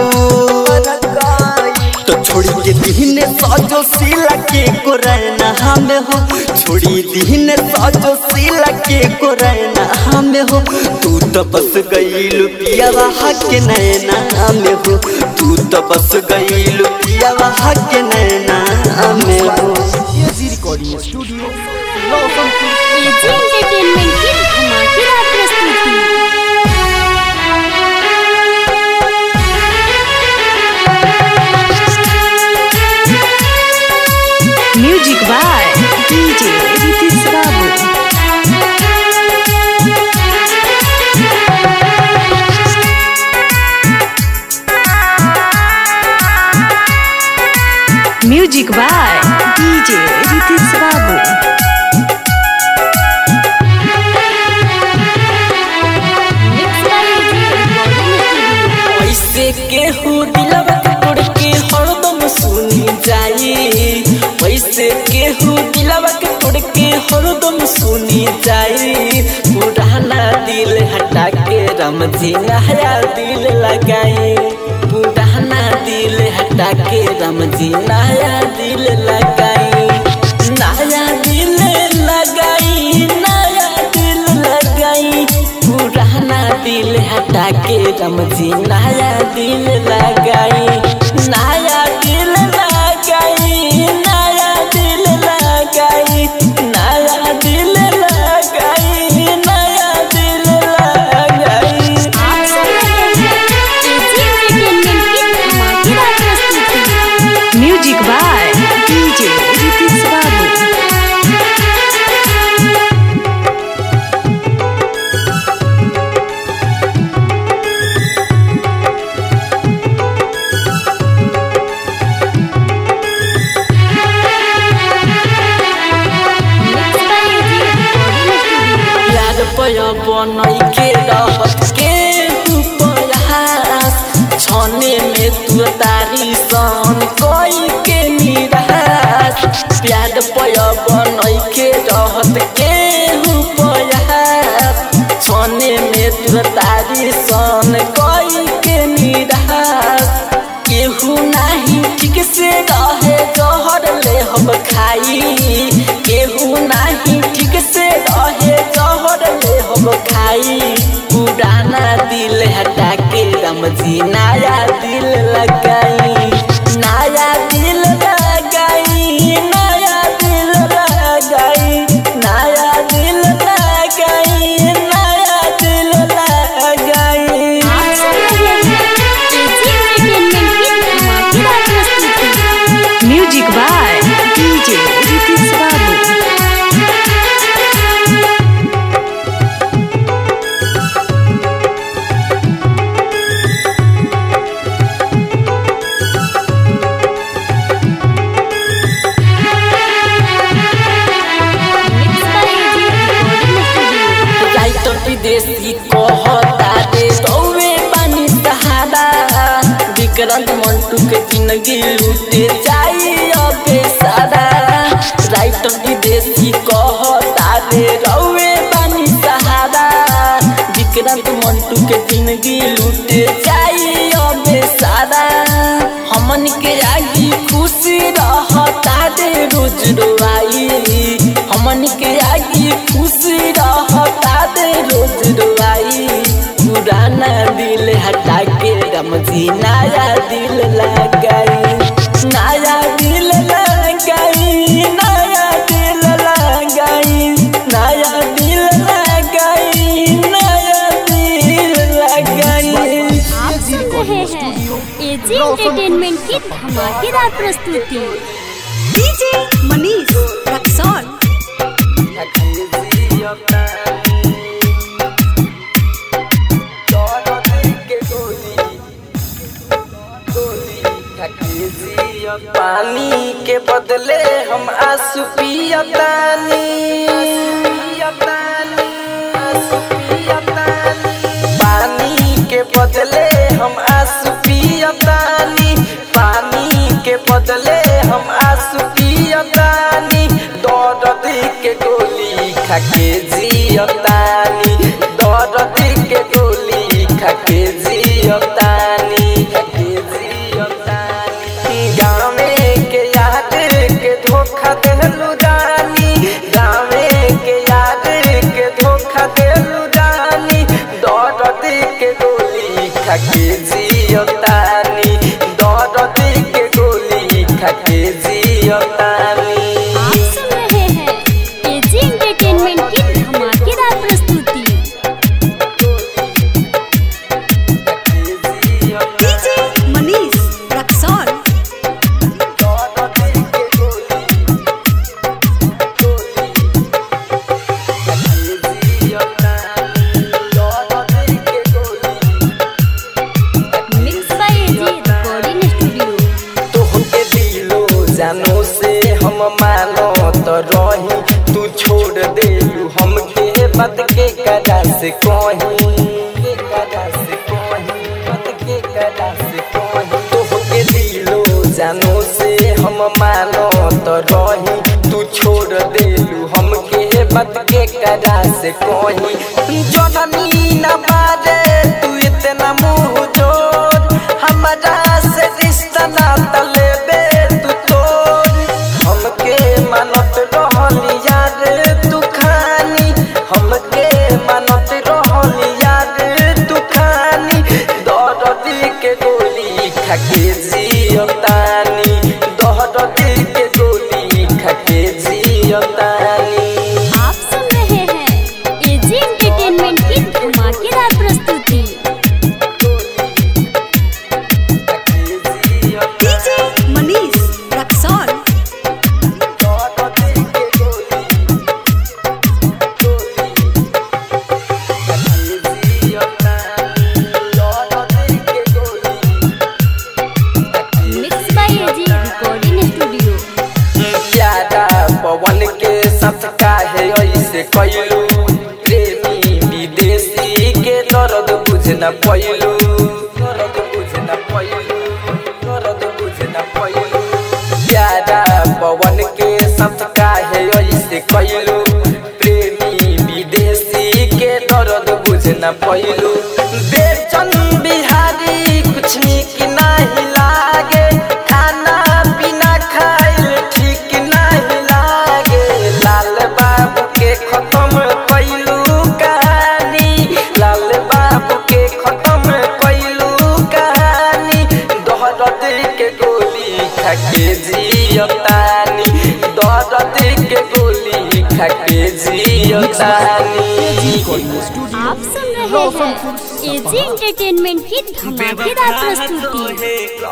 तो छोड़ी के दीन सजो सिला के कोरैना हमें हो छोड़ी दीन सजो सिला के कोरैना हमें हो तू तो बस गईल पियावा के नैना में हो तू तो बस गईल पियावा के नैना में हो AG recording studio Roshanpur AG entertainment की धमाकेदार प्रस्तुति। म्यूजिक बाय डीजे रितिश बाबू। Music by DJ Ritish Babu. Mix by AG recording studio. ऐसे केहू दिलवा के तोड़ के हरदम सुनी जाई वैसे केहू दिलवा के तोड़ के हरदम सुनी जाई पुराना दिल हटा के रमजी नया दिल लगाई पुराना दिल हटा के रमजी नया दिल लगाई नया दिल लगाई नया दिल लगाई पुराना दिल हटा के रमजी नया दिल लगाई नया दिल लगाई नया दिल लगाई नया दिल लगाई नया दिल लगाई। आप सुन रहे हैं एजी एंटरटेनमेंट की धमाकेदार प्रस्तुति। Music by DJ Ritish Babu. Mix by AG recording studio. प्यार पया बनई के रहत के प्रयास छने में तू तारी सन कोई के निराश प्यार पया बनई के रहत के प्रयास छने में तू तारी सन कोई के निराश केहू नहीं ठीक से रहे जहर ले हम खाई, केहू नहीं ठीक से रहे जहर ले हम खाई। पुराना दिल हटा के राम जी नया दिल लगाई, नया दिल लगाई, नया दिल लगाई, नया दिल लगाई, नया दिल लगाई। म्यूजिक बाय डीजे रितिश बाबू। विदेशी कहता दे तौवे पानी सहारा, विक्रांत मंटू के जिंदगी लूटे जाई अबे सारा। राइटर विदेशी कहता दे रौवे पानी सहारा, विक्रांत मंटू के जिंदगी लूटे जाई अबे सारा। हमन के आगे खुशी रहता दे रोज रोआई, हमन के आगे खुशी रहता दे रोज रोआई। पुराना दिल हटा के राम जी नया दिल लगाई, नया दिल लगाई, नया दिल लगाई, नया दिल लगाई, नया दिल लगाई। आप सुन रहे हैं एजी एंटरटेनमेंट की धमाकेदार प्रस्तुति। डीजे मनीष रक्सौल। पानी के बदले हम आंसू पियतानी, पानी के बदले हम आंसू पियतानी, पानी के बदले हम आंसू पियतानी। दर्द के गोली खा के जियतानी, दर्द के गोली खा के जियतानी। धोखा देलू रानी, गावे के याद के धोखा देलू रानी। दर्द के गोली खा के जियतानी, दर्द के गोली खा के जियतानी। आप सुन रहे हैं एजी एंटरटेनमेंट की धमाकेदार प्रस्तुति। डीजे मनीष रक्सौल। जानो से हम मानो तो रही, तू छोड़ दे हमके बात के कदा से कहीं, तोहके दिलो जानो से हम मानो तो रही, तू छोड़ दे हमके बात के कदा से कहीं। जननी न बारे तू इतना मुँह जोर, हमारा से रिश्ता ना तलेबे तू तोड़। हमके मानत रहली यार तू खानी, हमके मानत रहली यार तू खानी। दर्द के गोली खा के जियतानी, दर्द के गोली खा के जियतानी। आप सुन रहे हैं एजी एंटरटेनमेंट की धमाकेदार प्रस्तुति। DJ Manish Raxaul. Mix by AG recording studio. प्यारा पवन के साथ काहे ऐसे कैलू, प्रेमी विदेशी के दर्द बुझ न पैलू, दर्द बुझ न पैलू, दर्द बुझ न पैलू। प्यारा पवन के साथ काहे ऐसे कैलू, प्रेमी विदेशी के दर्द बुझ न पैलू। बेचन बिहारी कुछ निक नहीं ला जियतानी दर्द के गोली खा के जियतानी। आप सुन रहे हैं एजी एंटरटेनमेंट की धमाकेदार प्रस्तुति।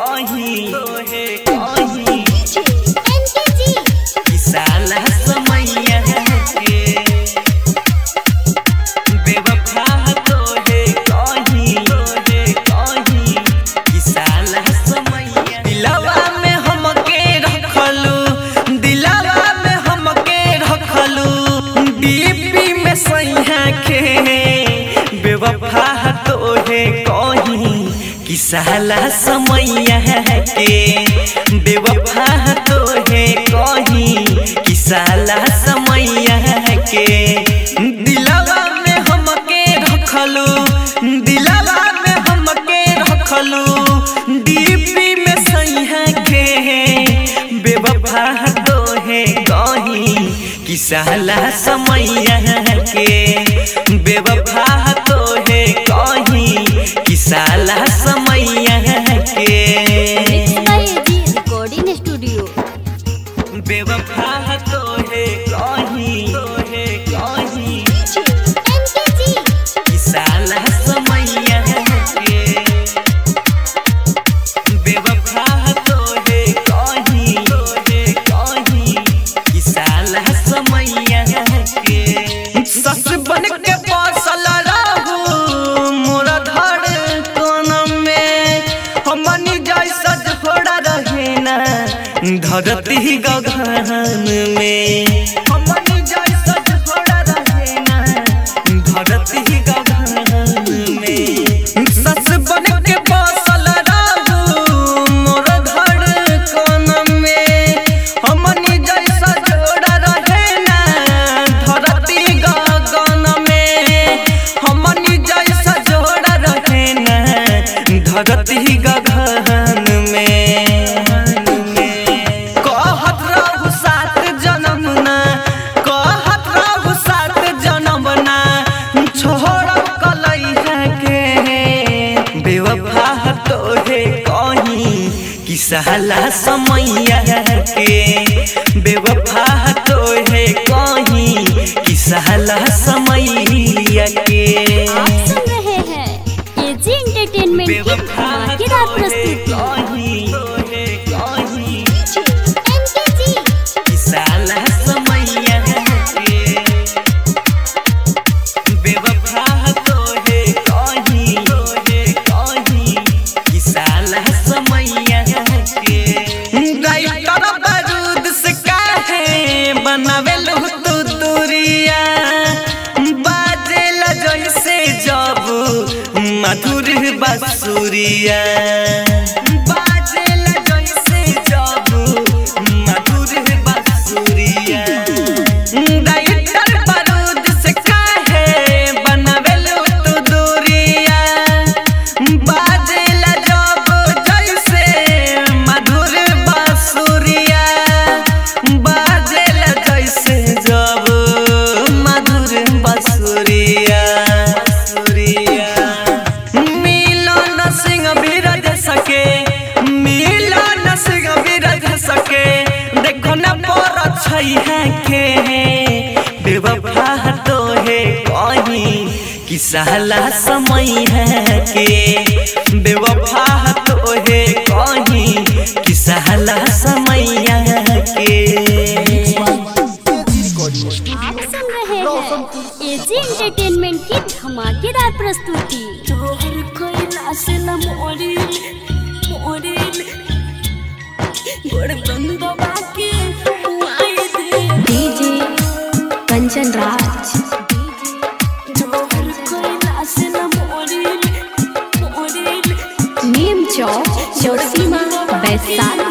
साला समैया के बेवफा तो है कहीं कि साला समैया के दिलवा में हमके रखलू दिलवा में हमके रखलू डीपी में सैया के बेवफा तो है कहीं कि साला समैया के बेवफा तो है कहीं कि साला समैया के रिकॉर्डिंग स्टूडियो बेवफा तो है कहीं कि साला समैया के बेवफा तो है कहीं कि साला समैया के सस बन के बसल रहू मोरा धरती गगन में हमनी जैसा झोड़ा रहे ना धरती गगन में सस बन के बसल रहू मोर धड़कन में हमनी जैसा झोड़ा रहे ना धरती गगन में हमनी जैसा झोड़ा रहे ना धरती गगन में साला समैया के बेवफा तो है कहीं कि साला समैया के। आप सुन रहे हैं एजी एंटरटेनमेंट की धमाकेदार प्रस्तुति। कि साला समैया के बेवफा तो है कहीं कि साला समैया बनावेलू तू दूरिया बाजेला जैसे जब मधुर बांसुरिया बाजेला जैसे जब मधुर बांसुरिया डाइटर बारूद से काहे बनावेलू तू दूरिया बाजेला जब जैसे मधुर बांसुरिया जब मधुर बसुरिया मिलन सिंह बिरज सके मिलन सिंह बिरज सके देखो न पर छै के बेवफा तो है कहीं कि साला समय है के बेवफा तो है कहीं कि साला समय के। आप सुन रहे हैं एजी एंटरटेनमेंट की धमाकेदार प्रस्तुति। डीजे कंचन राज नीम चौक चौसीमा वैशाली।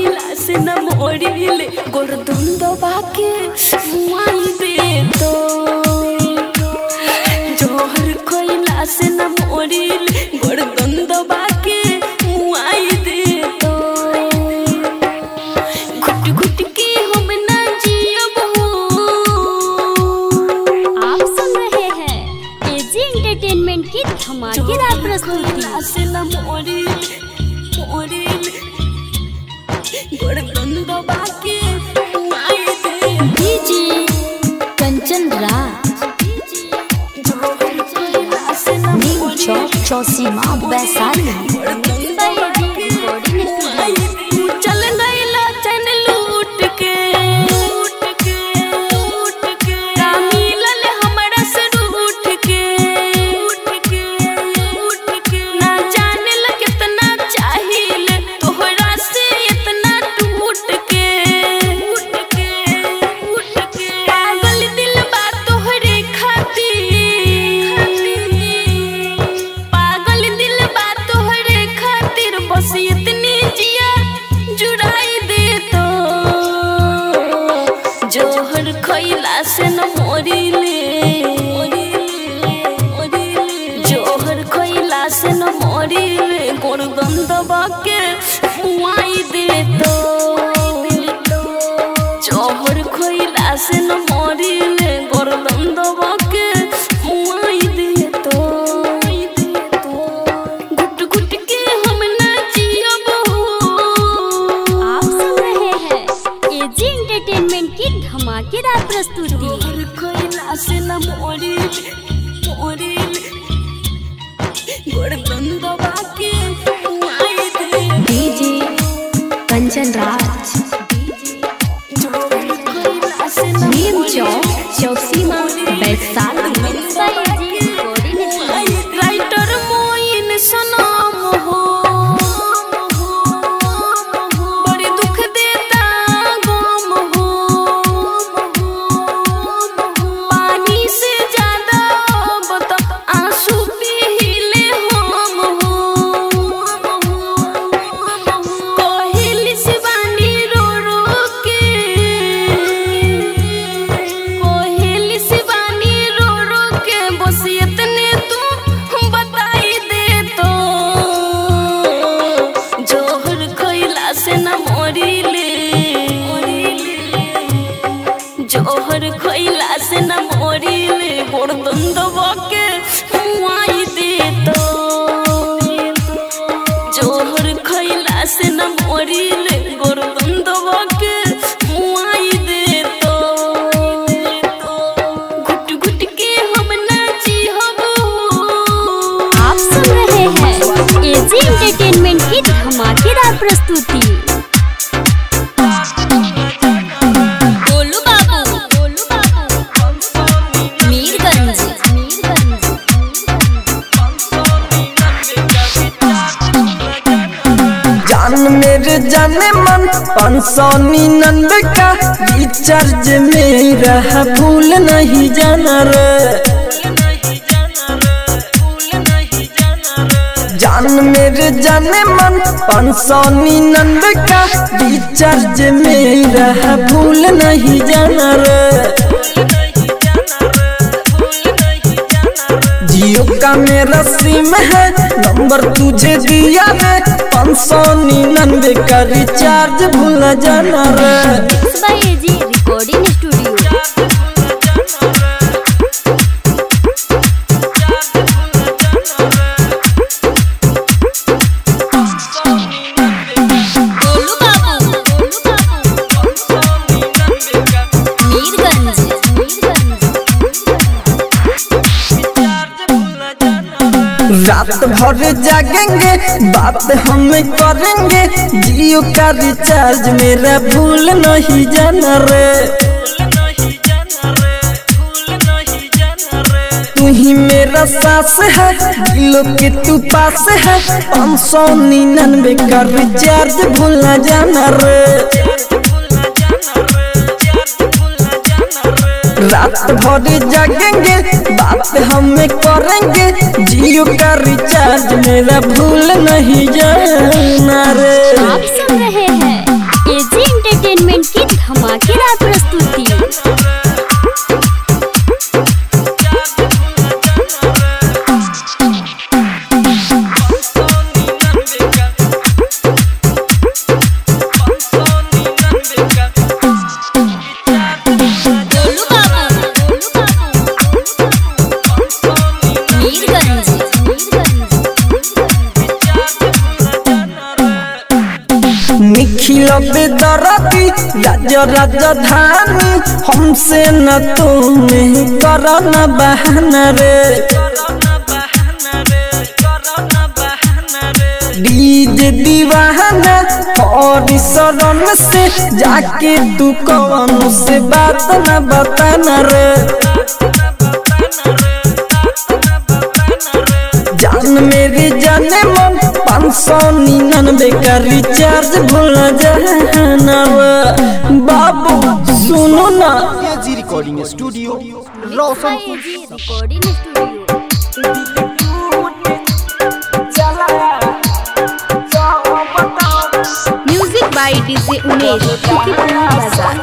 गोरधन दबा के मुआई दे तो मोरिल गर्दन दबा के मुआई दे तो घुट घुट के हम ना जियब हो। आप सुन रहे हैं एजी एंटरटेनमेंट की धमाकेदार प्रस्तुति। मोरिल गर्दन दबा के मुआई दे डीजे कंचन राज नीम चौक चौसीमा वैशाली। चल गईला चन लूट के का मिलल हमरा से रूठ के ना जानिल कितना चाहिल तोहरा से इतना टूट के पागल दिल बा तोहरे खातिर पागल दिल बा तोहरे खातिर बस इतनी जिया जुड़ाई दे तो जोहर खइला से न मोरिले जोहर खइला से न मोरिले गर्दन दबा के मुआई दे तो जोहर खइला से न मोरिले गर्दन दबा के मुआई दे तो घुट घुट के हम ना जियब हो। आप सुन रहे हैं एजी एंटरटेनमेंट की धमाकेदार प्रस्तुति। जोहर खइला से न मोरिल गर्दन दबा के मुआई दे डीजे कंचन राज नीम चौक चौसीमा वैशाली। राइटर मोइन सनम हो बड़ी दुख देता गम हो पानी से ज्यादा बता आंसू पीले हम हो कोहिली शिवानी रो रो के कोहिली शिवानी रो रो के बस इतने तू बताई दे तो जोहर खइला से न मोरिले जोहर खइला से न मोरिले गर्दन दबा के मुआई दे तो जोहर खइला से न मोरिले गर्दन दबा के मुआई दे तो घुट घुट के हम ना जियब हो। आप सुन रहे हैं एजी एंटरटेनमेंट की धमाकेदार प्रस्तुति। गोलू बाबू मीरगंज जान मेरे जाने मन 599 का रिचार्ज मेरा भूल नहीं जाना रे। जान मेरे जाने मन 599 का रिचार्ज मेरा भूल नहीं जाना रे। जियो का मेरा सिम है नंबर तुझे दिया रे 599 का रिचार्ज भूल जाना रे। AG recording studio. गोलू बाबू मीरगंज रात भर जागेंगे बात हम करेंगे जियो का रिचार्ज मेरा भूल नहीं जाना रे। तू ही मेरा सास है दिलों के तू पास है 599 का रिचार्ज भूल न जाना रे। रात भर जागेंगे बात हम करेंगे जियो का रिचार्ज मेरा भूल नहीं जाना रे। आप सुन रहे हैं एजी एंटरटेनमेंट की धमाकेदार प्रस्तुति। बेदरदी राज राजधानी हमसे न तुम करना बहाना रे डीजे दीवाना और शरण से जाके तू कौन से बात न बताना रे जान मेरी जाने मन 599 का रिचार्ज भूल जाना बाबू सुनो ना AG recording studio Roshanpur recording studio music by DJ Umesh Shukipur Bazar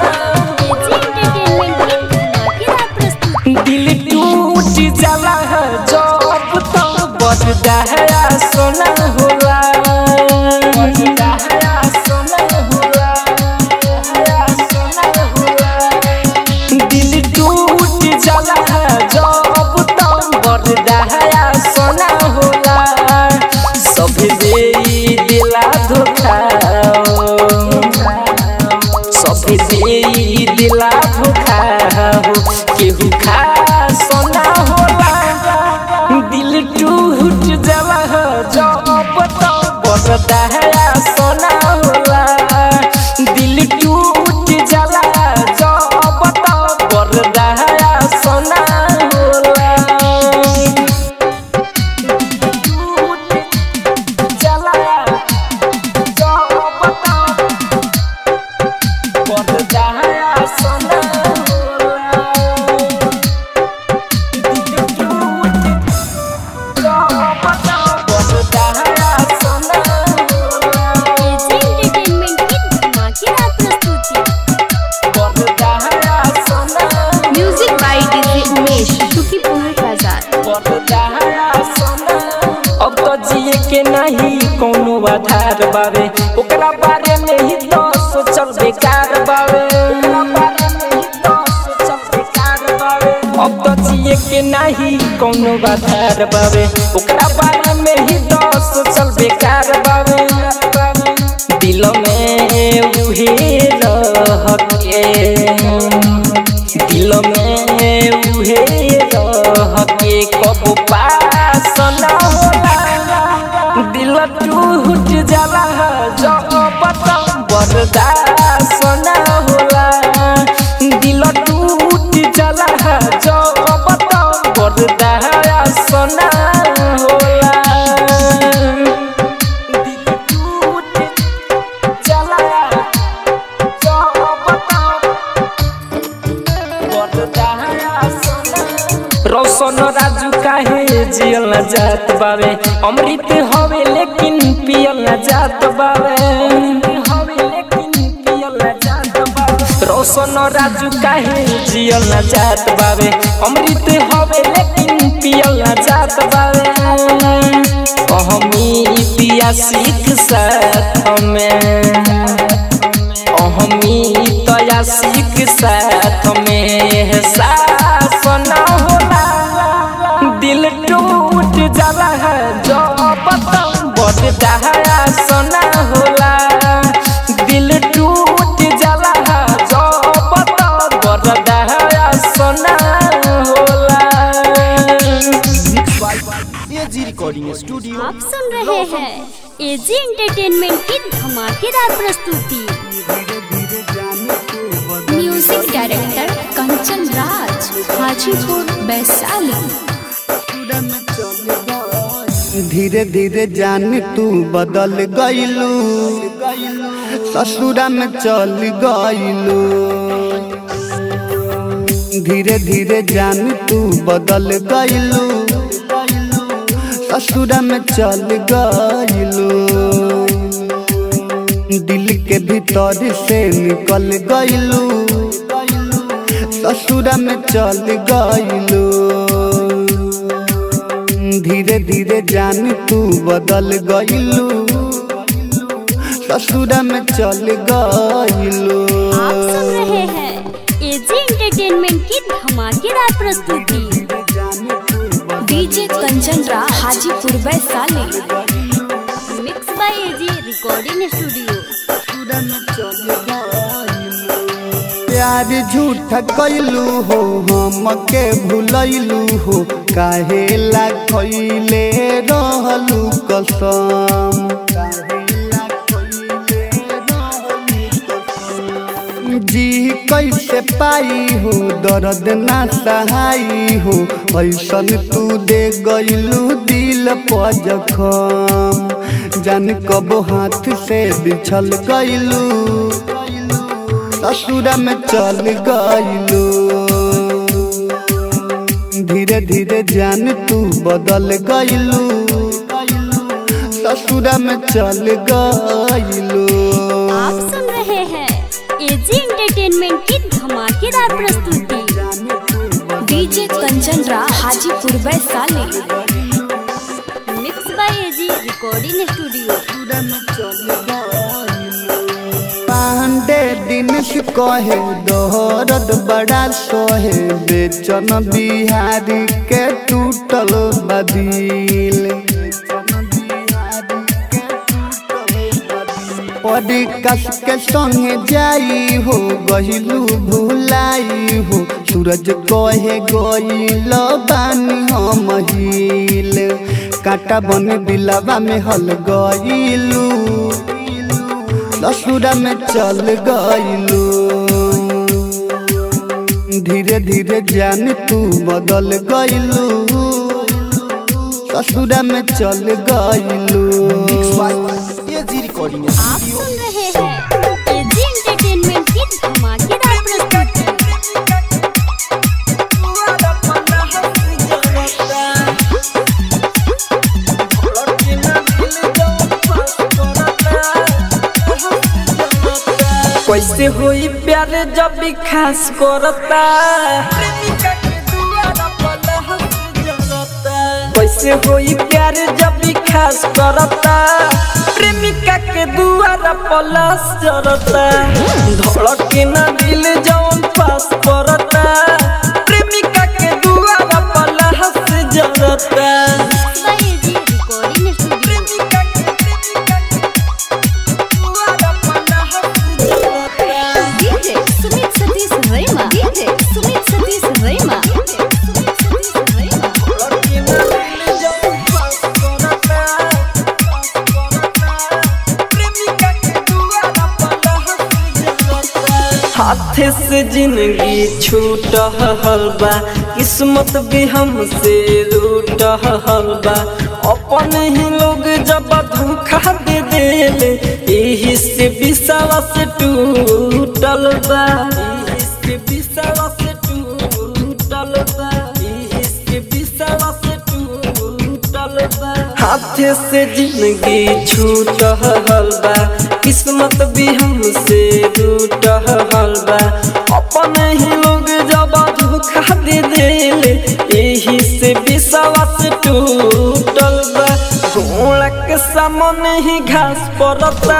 दिल टूट जाला है जब तो बजदा है सोना होला बजदा है सोना होला दिल टूट जाला है जब तो बजदा है सोना होला सब दे दिला धोखा सब दे दिला धोखा केहू खा सोना होला दिल टूट जाला जब तो बजदा है सोना होला दिल टूट जाला जब तो बजदा है सोना होला music by DJ Umesh Shukipur Bazar अब तो जिए के नहीं कोनो आधार बावे ओकरा बारे में ही तो सोचल बेकार बावे अब तो जिए के नहीं कोनो आधार बावे ओकरा बारे में ही तो सोचल बेकार बावे दिल में उहे रह के दिल में उहे रह के कब पास न होला दिल टूट जाला जब तो बर्दाश्त न होला दिल टूट जाला जब तो बर्दाश्त न होला दिल टूट जाला जब तो रोशन राजू काहे जियल न जात बावे अमृत हवे लेकिन पियल न जात बावे रोशन राजू काहे जियल न जात बावे अमृत हवे लेकिन पियल न जात बावे अहमी पिया सीख साथ में अहमी तया सीख साथ में सास न होला दिल टूट जाला है जब तो बजदा है सोना होला दिल टूट जाला है जब तो बजदा है सोना होला एजी रिकॉर्डिंग स्टूडियो आप सुन रहे हैं एजी एंटरटेनमेंट की धमाकेदार प्रस्तुति म्यूजिक डायरेक्टर कंचन राज हाजीपुर वैशाली धीरे धीरे जान तू बदल गईलू ससुरा में चल गईलू धीरे धीरे जान तू बदल गईलू ससुरा में चल गईलू दिल के भीतर से निकल गईलू ससुरा में चल गईलू धीरे धीरे जान तू बदल गईलू ससुरा में चल गईलू। आप सुन रहे हैं एजी एंटरटेनमेंट की धमाकेदार प्रस्तुति DJ Kanchan Raj Hajipur Vaishali mix by AG recording studio. प्यार झूठा कैलू हो हमके भुलैलू हो काहे ला खइले रहलू कसम जी कैसे पाई हो दर्द ना सहाई हो ऐसन तू दे गइलू दिल पर जखम जान कब हाथ से बिछल गइलू ससुरा में चल गइलू धीरे धीरे जान तू बदल गइलू ससुरा में चल गइलू। आप सुन रहे हैं एजी एंटरटेनमेंट की धमाकेदार प्रस्तुति। DJ Kanchan Raj Hajipur Vaishali. Mix by AG recording studio. पांडे दिन से कहे दर्द बड़ा सोहे बेचन बिहारी के टूटल बदिल परी कस के संगे जाई हो गहिलू भुलाई हो सूरज कहे गइल बानी हम हिल काटा बन दिलवा में हल गइलू ससुरा में चल गइलू धीरे धीरे जान तू बदल गइलू ससुरा में चल गइलू। एजी रिकॉर्डिंग आप सुन रहे हैं एजी एंटरटेनमेंट की धमाकेदार प्रस्तुति। कैसे होई प्यार जब भी खास करता कैसे होई प्यार जब भी खास करता प्रेमिका के दुआरा पलास जरता धड़के ना दिल जौन पास करता प्रेमिका के दुआरा पलास जरता। AG recording studio. DJ Sumit Satish Raima. DJ Sumit Satish Raima. हाथ से जिंदगी छूट हलबा किस्मत भी हमसे रूट हलबा अपन ही लोग जब धोखा दे देले यही से विश्वास टूटल बा यही से विश्वास टूटल बा यही से विश्वास टूटल बा। हाथ से जिंदगी छूट हलबा किस्मत भी हमसे रूट हलबा अपन ही लोग जब धोखा दे देले यही से विश्वास टूटल बा। घोड़ा के सामने ही घास पड़ता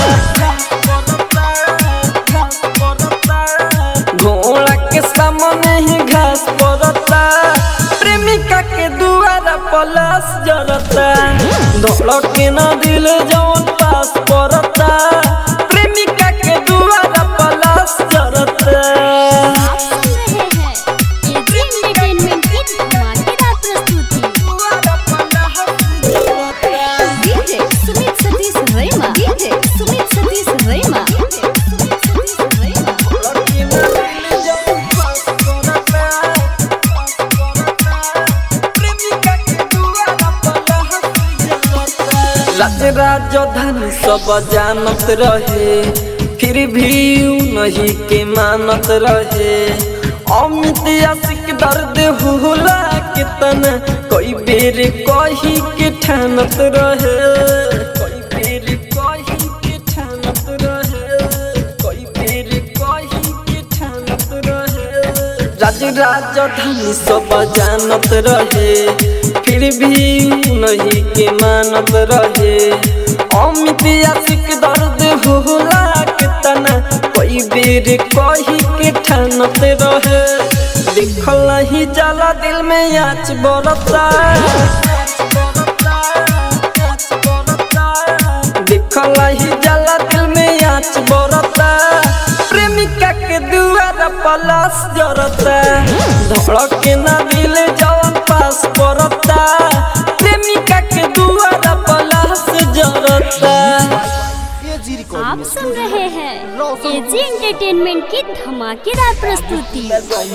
घोड़ा के सामने ही घास पड़ता प्रेमिका के दुआरा पलास जरता धड़के ना दिल जौन पास पड़ता प्रेमिका के दुआरा पलास जरता। आप सुन रहे हैं एजी एंटरटेनमेंट की धमाकेदार प्रस्तुति। डीजे सुमित सतीश रैमा। डीजे सुमित सतीश रैमा। राज राजधानी सब जानत रहे फिर भी नहीं के मानत रहे अमित आशिक दर्द होला कितना कोई बेर कही के ठानत रहे कोई बेर कही के ठानत रहे कोई बेर कही के ठानत रहे राज राजधानी सब जानत रहे फिर भी नहीं के मानत रहे अमित आशिक दर्द होला कितना कोई बेर कही के ठानत रहे देखल नहीं जाला दिल में आँच बरता देखल नहीं जाला दिल में आँच बरता पलास जरता धड़के ना दिल जवन पास पड़ता प्रेमिका के दुआरा पलास जरता। आप सुन रहे हैं एजी एंटरटेनमेंट की धमाकेदार प्रस्तुति।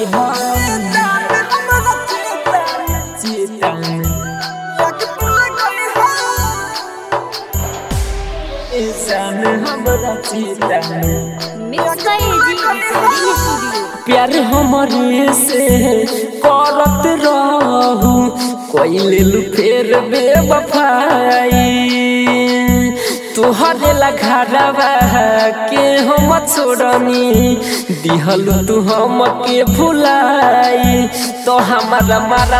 प्यार हमारे से करत रहू कोई ले फेर बेवफाई तुहरे लघारवा के हम छोड़नी दिहल तू हम के भुलाई तो हमारा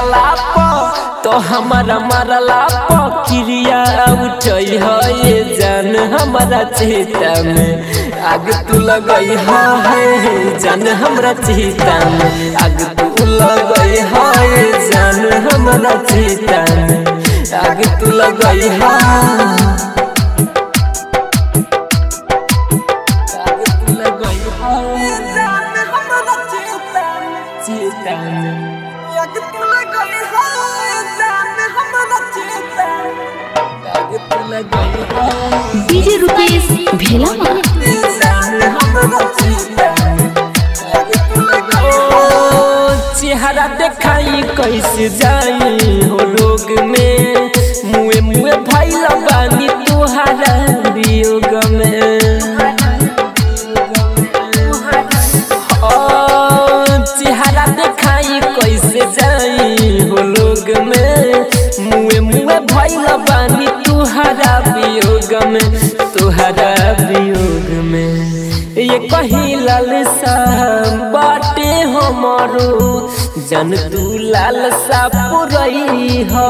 मारला क्रिया उठई है जान हमारा चेता में आग तू लगई है जान हमारा चेता में आग तू लगई है जान हमारा चेता में आग तू लगई है। डीजे रुपेश भेला चेहरा देखाई कैसे जाई हो लोग में मुए मुए भइल बानी तुहारा वियोग में चेहरा देखाई कैसे जाई हो लोग में मुए मुए भइल बानी तुहारा वियोग में ये कहीं लालसा बाटे हमारो जन तू लालसा पुरई हो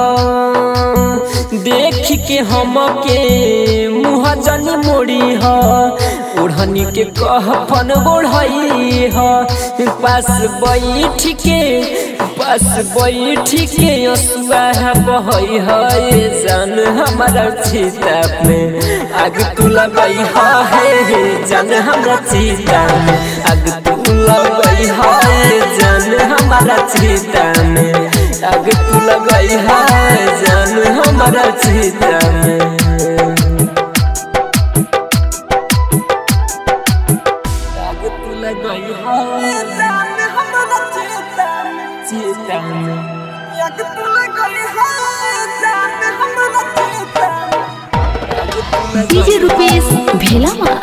देख के हम के मुँह जनी मोड़ी हो ओढ़नी के कहपन ओढ़ई हो पास बैठ के असुआ बहई है जान हमारा चीता में आग तू लगई है जान हमारा चीता में आग तू लगई है जान हमारा चीता में आग तू लगई है जान हमारा चीता में आग तू लगई है जान हमारा चीता में आग तू लगई है जान हमारा चीता में। डीजे रुपेश भेला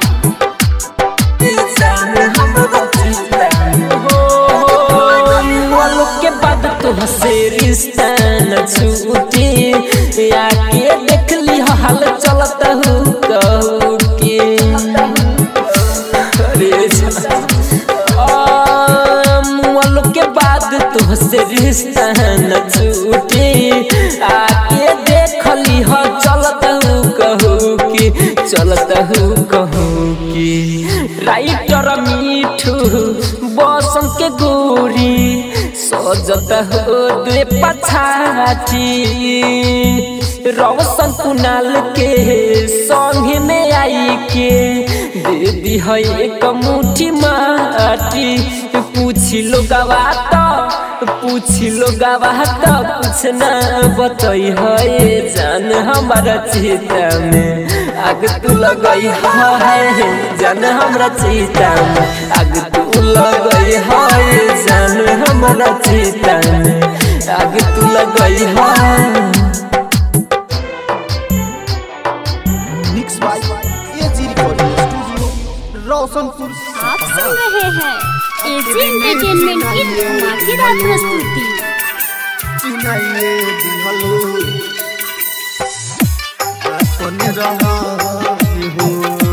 के बाद तो हसे रिश्ता न छूटे आके देख ली हाल चलता हूँ कहू के के बाद तो हसे रिश्ता न छूटे आके देख ली हो चलता हूँ कहू की राइटर मीठू बसंत के गोरी सजत हो दे पछाटी रोशन कुनाल के संग में आई के दे दी है एक मुट्ठी माटी पूछी लो गवा तो कुछ ना बतई है जान हमारा चेता में आग तू लगई है जान हमारा चेता में आग तू लगई है जान हमारा चेता में आग तू लगई है। Mix by AG recording studio Roshanpur. आप सुन रहे हैं एजी एंटरटेनमेंट की धमाकेदार प्रस्तुति। चिनाइए दिहलो अपन रहा हो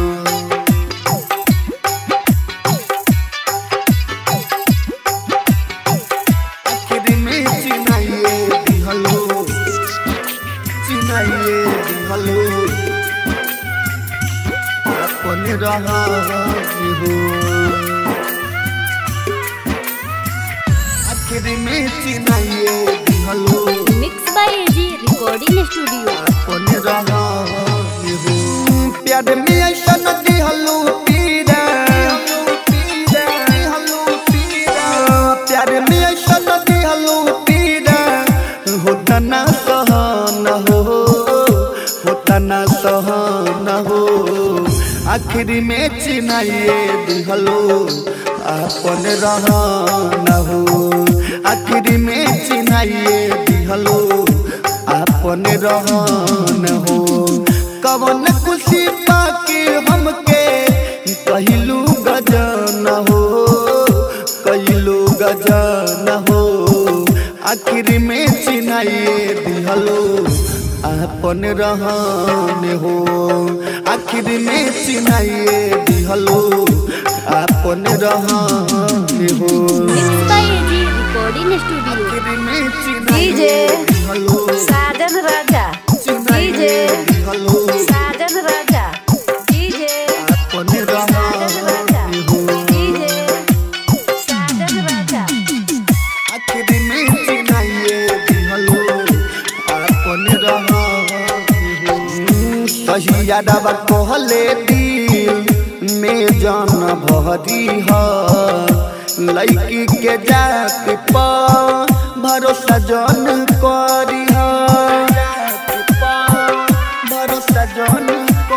आखिर में चिनाइए दिहलो अपन रहा हो आखिर में चिनाइए दिहलो mix by AG recording studio. अपन रहा हो प्यार में ऐसा न दिहलो पीरा आखिर में चिनाइए दिहलो अपन रहन हो आखिर में चिनाइए दिहलो अपन रहन हो कवन खुशी पाके हमके कहलू गजन हो कहलू गजन हो आखिर में चिनाइए दिहलो अपन रहन हो आखिर में चिनाइए दिहलो अपन रहन हो रिकॉर्डिंग स्टूडियो आखिर में चिनाइए दिहलो साजन राजा डीजे साजन राजा डीजे अपन रहन हो डीजे साजन राजा आखिर में चिनाइए दिहलो अपन रहन हो सही यादवा कहले दिल में जान भरी है लड़की के जात पर भरोसा जन करी भरोसा जन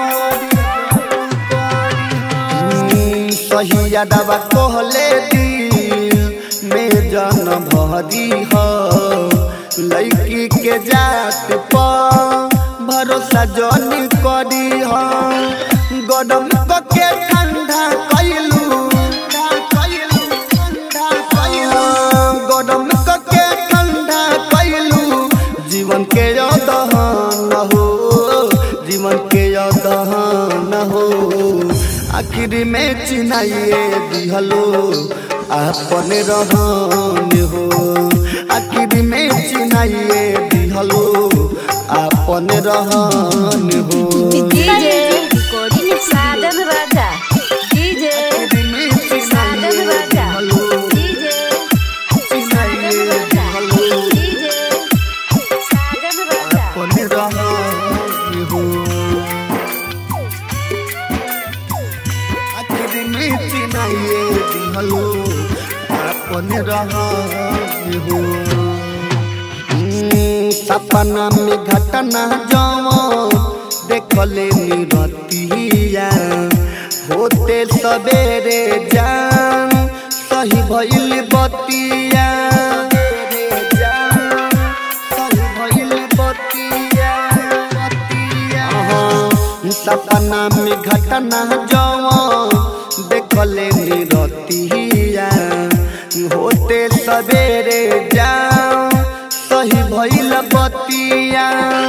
करी सही यादवा कहले दिल में जान भरी है लड़की के जात पर भरोसा जन करी गरम के ठंडा कैलू गरम के ठंडा कैलू जीवन के दहन हो जीवन के दहन हो आखिर में चिनाइए दिहलो अपन रहन हो आखिर में चिनाइए दिहलो अपन रहन हो recording Sajan Raja DJ Sajan Raja DJ Sajan Raja DJ Sajan Raja अपन रहन हो आखिर में चिनाइए दिहलो अपन रहन हो सपना में घटना जाओ देखले निरतिया होते सवेरे जान सही भइल बतिया सही भइल बतिया सपना में घटना जाओ देखले निरतिया होते सवेरे जान सही भइल बतिया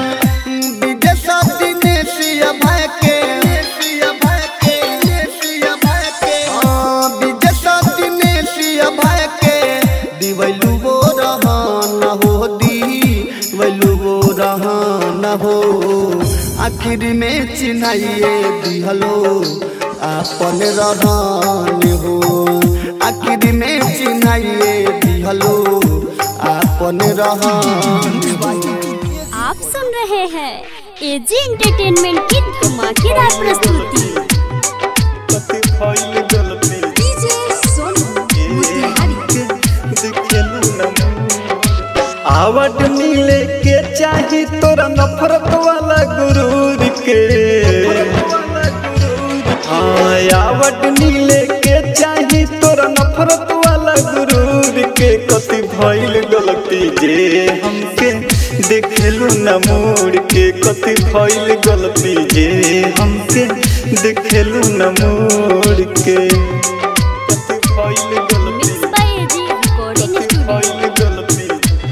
आखिर में चिनाइए दिहलो अपन रहन हो आखिर में चिनाइए दिहलो अपन रहन हो आप सुन रहे हैं एजी एंटरटेनमेंट की धमाकेदार प्रस्तुति आवट मिले के चाही तोरा नफरत वाला गुरूर के हाँ आवट मिले के चाही तोरा नफरत वाला गुरूर के कति भइल गलती जे हमके देखेलू न मोड़ के कति भइल गलती जे हमके देखेलू न मोड़ के कति भइल गलती भइल गलती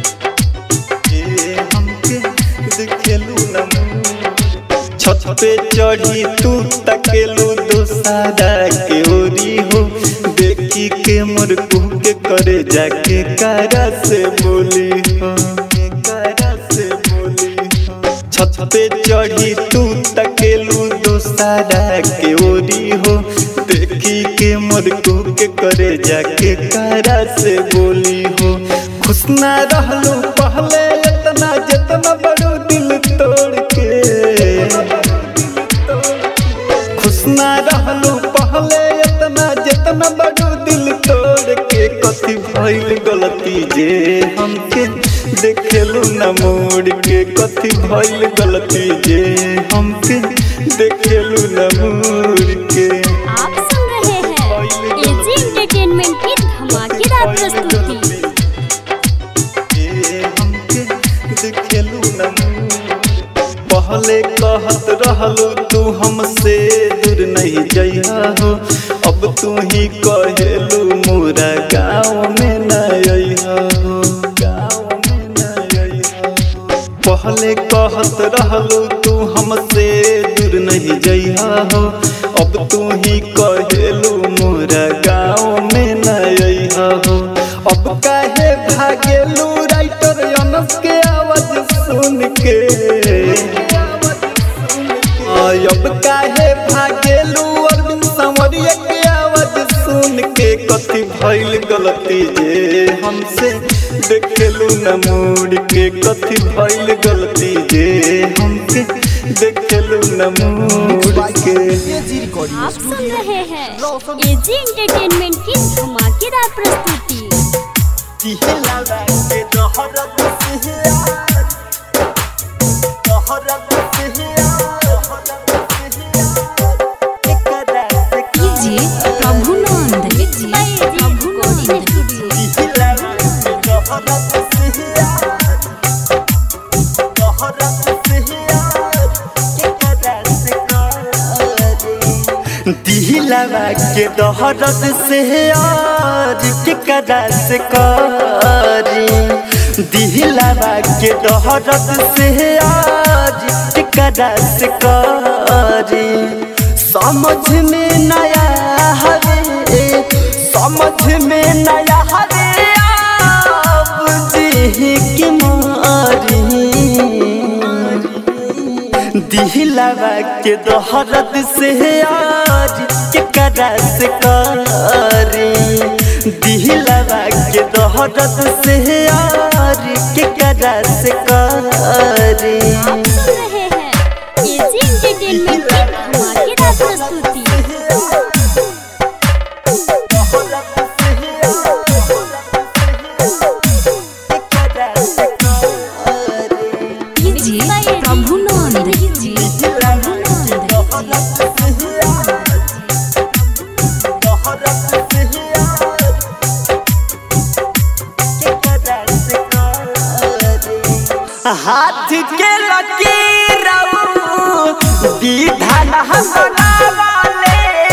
छत पे चढ़ी तू तकेलू दोसारा के ओरी हो देखी के मोर कुह के करे जाके कारा से बोली हो कारा से बोली हो छत पे चढ़ी तू तकेलू दोसारा के ओरी हो देखी के मोर कुह के करे जाके कारा से बोली हो खुश ना रहलू पहले इतना जितना बड़ो दिल तोड़ के खुश ना रहलू पहले इतना जितना बड़ो दिल तोड़ के कथी भइल गलती जे हमके देखेलू न मोड़ के कथी भइल गलती जे हमके देखेलू न मोड़ के तू ही कहेलू मोरा गाँव में न अइहा हो, गाँव में न अइहा हो। पहले कहत रहलू तू हमसे दूर नहीं जइहा हो, अब तू ही कहेलू मोरा गाँव में न अइहा हो। अब काहे भागेलू राइटर अनस के आवाज सुन के, अब काहे भागेलू अरविंद संवरिया के आवाज सुन के। कथी भइल गलती जे हमसे देखेलू न मोड़ के, कथी भइल गलती जे हमके देखेलू न मोड़ के। आप सुन रहे हैं एजी एंटरटेनमेंट की धमाकेदार प्रस्तुति। दिलवा के दहरत से आज केकरा से करी, दिलवा के दहरत से आज केकरा से करी। समझ में नया हरे, समझ में नया हरे आप जी की मारी। दिलवा के दहरत से आज केकरा से करी, दिलवा के दहरत से आज केकरा से करी। आप सुन रहे हैं एजी एंटरटेनमेंट की धमाकेदार प्रस्तुति। हाथ के लकीर विधान बनावाले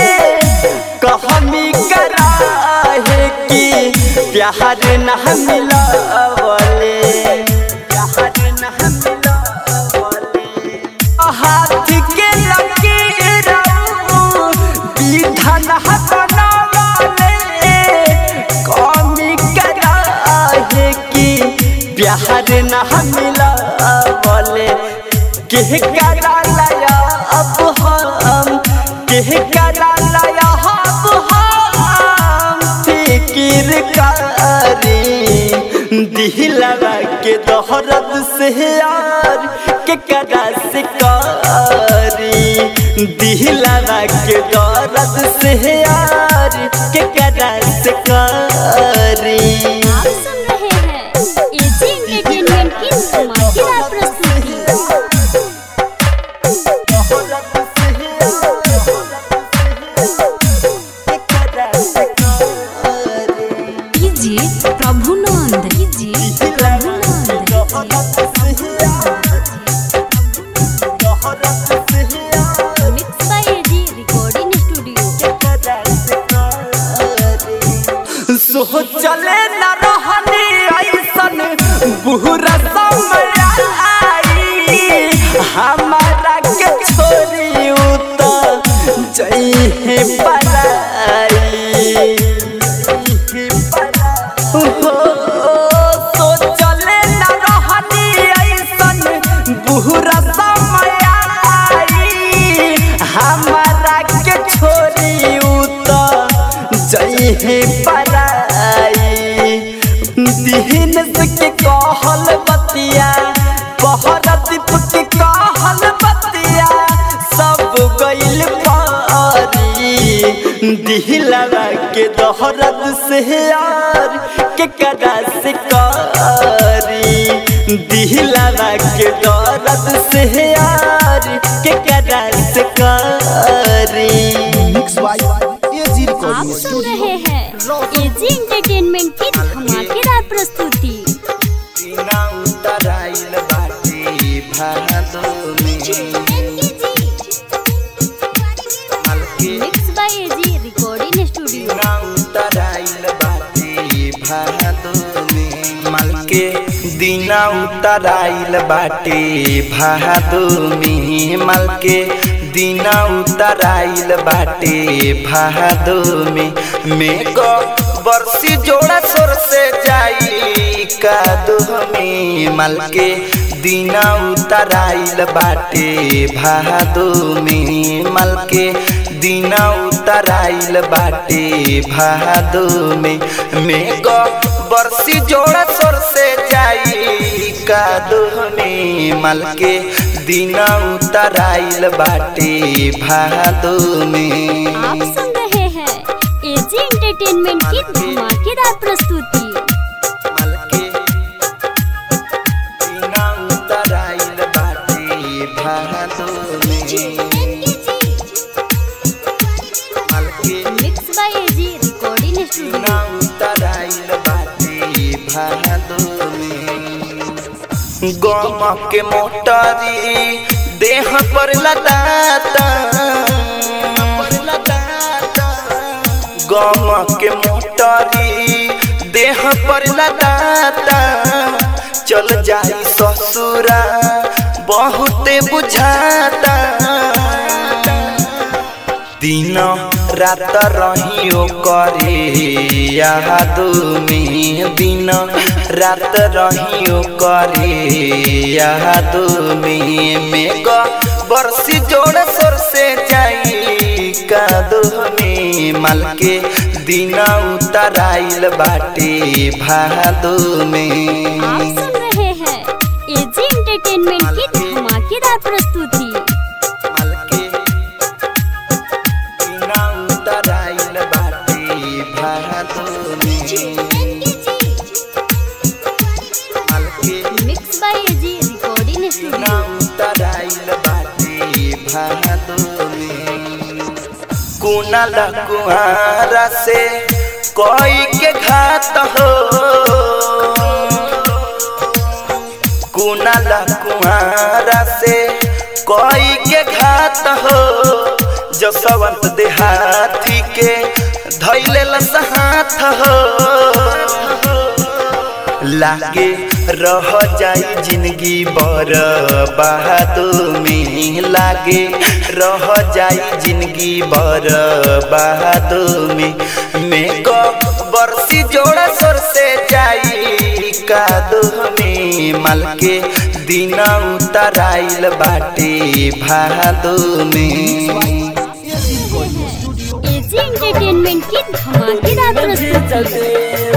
कहमी करा है कि प्यार न मिलावले, प्यार न मिलावले। हाथ के लकीर विधान बनावाले कहमी करा है कि प्यार न मिलावले। केह करा लाया अब हम, केह करा लाया अब हम फिक्र करी। दिलवा के दहरत से यार केकरा से करी, दिलवा के दहरत से यार केकरा से करी। आप सुन रहे हैं एजी एंटरटेनमेंट की धमाकेदार प्रस्तुति। चले न रहनी ऐसन बुरा समय आई, हमारा के छोरी उता जइहे पराई। तो चले न रहनी ऐसन बुरा समय आई, हमारा के छोरी उता जइहे पराई। दिहन के कहल बतिया बहरदीप के कहल बतिया सब गइल पारी। दिलवा के दहरत से यार केकरा से करी, दिलवा के दहरत से यार केकरा से करी। आप सुन रहे हैं एजी एंटरटेनमेंट की धमाकेदार प्रस्तुति। Mix by AG recording studio. Studio. उतराइल बाटे भादो में माल के दीना उतराइल बाटे भादो में माल के दीना उतराइल बाटे भादो में को बरसी जोड़ा सोर से जाई कादो में माल के दीना उतराइल बाटे भादो में माल के दीना उतराइल बाटे भादो में को बरसी जोड़ा सोर से जाई कादो में माल के दीना उतराइल बाटे भादो में। आप सुन रहे हैं एजी एंटरटेनमेंट की धमाकेदार प्रस्तुति। माल के दीना उतराइल बाटे भादो में माल के mix by AG recording studio. उतराइल बाटे भादो में गम के मोटरी देह पर लदाता गम के मोटरी देह पर लदाता चल जाई ससुरा बहुते बुझाता दिन रात रहियो करे यादो में दिन रात रहियो करे यादो में को बरसी जोड़ सोर से जाई कादो में माल के दिन उतराइल बाटे भादो में। आप सुन रहे हैं एजी एंटरटेनमेंट की धमाकेदार प्रस्तुति। Mix by AG recording studio. कुनाल कुआरा से कोई के घात हो कुनाल कुआरा से कोई के घात हो जसवंत देहाती के धैले लसहात हो लागे रह जाई जिंदगी बर बहादो में लागे रह जाई जिंदगी बर बहादो में को बरसी जोड़ा सोर से जाई कादो में माल के दीना उतराइल बाटे भादो में। एजी एंटरटेनमेंट की धमाकेदार प्रस्तुति।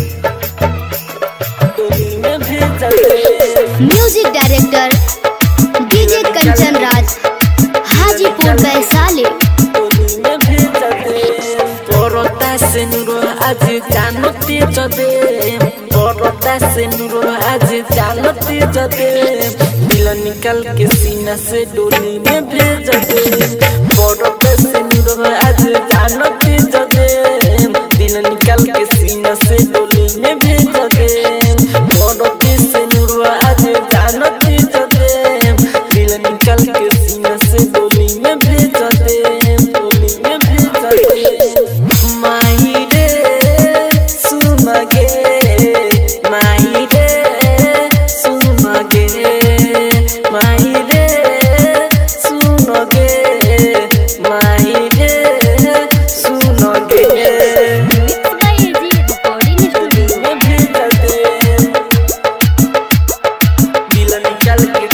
Music director DJ Kanchan Raj Hajipur Vaishali. परता से नुरो आज जानते जदे परता से नुरो आज जानते जदे दिल निकल के सीना से डोली में भेज दे परता से नुरो आज जानते जदे दिल निकल के सीना से डोली में भेज दे परता से नुरो आज जानते जदे दिल निकल के सीना से डोली में भेज दे डोली में भेज दे माही रे सुन गे माही रे सुन गे माही रे सुन गे माही रे सुन गे। Mix by AG recording studio. में भेज दे दिल निकल के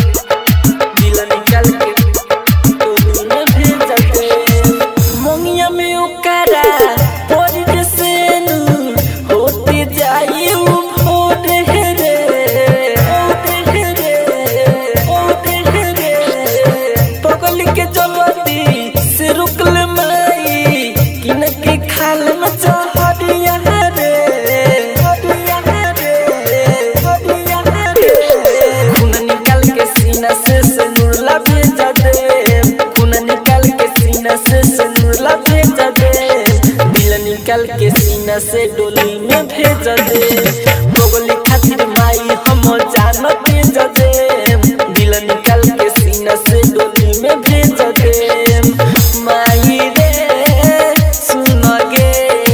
डोली में भेज दे मोंगिया में ओकरा पोरी के सेनु होते जाई उ फोट रे पगल के जलती से रुकल माई किन के खाल में चहरिया रे खून निकाल के सीना से नुरला भेज दे खून निकाल के सीना से नुरला भेज दे दिल निकाल के सीना से डोली में भेज दे बगली खातिर माई हम जान भेज दे दिल निकाल के सीना से डोली में भेज दे माई रे सुन गे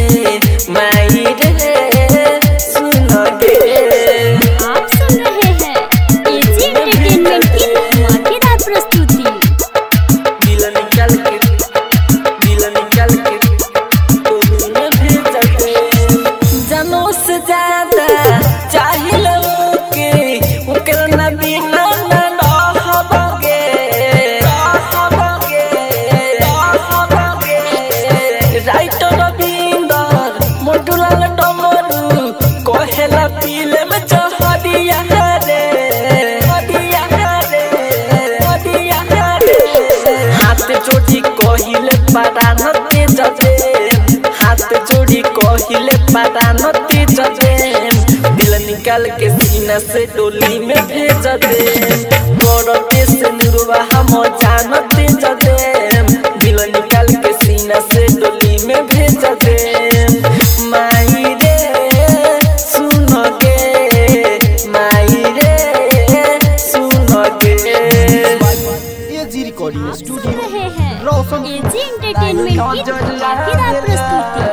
परान तेज देम हाथ जोड़ी कहिले परान तेज देम दिल निकाल के सीना से डोली में भेज देम करते से नुरवा हम जान तेज देम दिल निकाल के सीना से डोली में भेज देम माई रे सुन गे माई रे सुन गे एजी रिकॉर्डिंग सुन स्टूडियो रहे हैं रोशन एजी एंटरटेनमेंट की धमाकेदार प्रस्तुति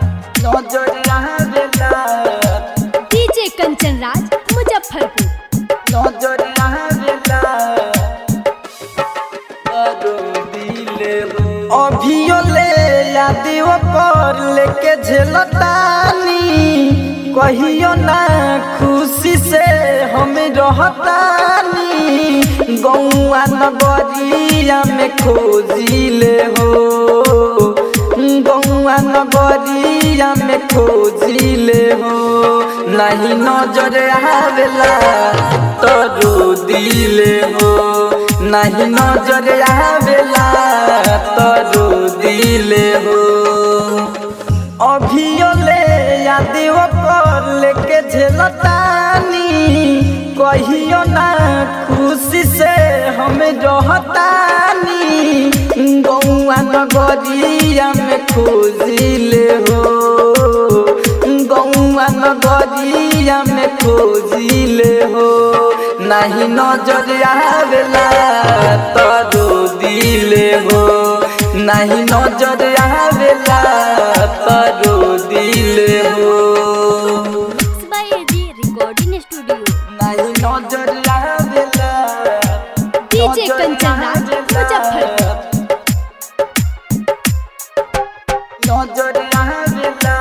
डीजे कंचन राज मुजफ्फरपुर। अभियो ले यादियो पर लेके झेलतानी कहियो ना खुशी से हम रहतानी गौआ नगरिया में खोजिले हो गौआ नगरिया में खोजिले हो नहीं नजर आवेला तो रो दिले हो नहीं नजर आवेला तो रो दिले हो अभियो ले यादियो पर लेके झेलतानी कहियो ना खुशी से हम रहतानी गौआ नगरिया में खोजिले हो गौआ नगरिया में खोजिले हो नहीं नजर आवेला तो रो दिले हो नहीं नजर आवेला तो रो दिले हो एजी रिकॉर्डिंग स्टूडियो नहीं नजर आवेला डीजे कंचन राज मुजफ्फरपुर। नजर आवेला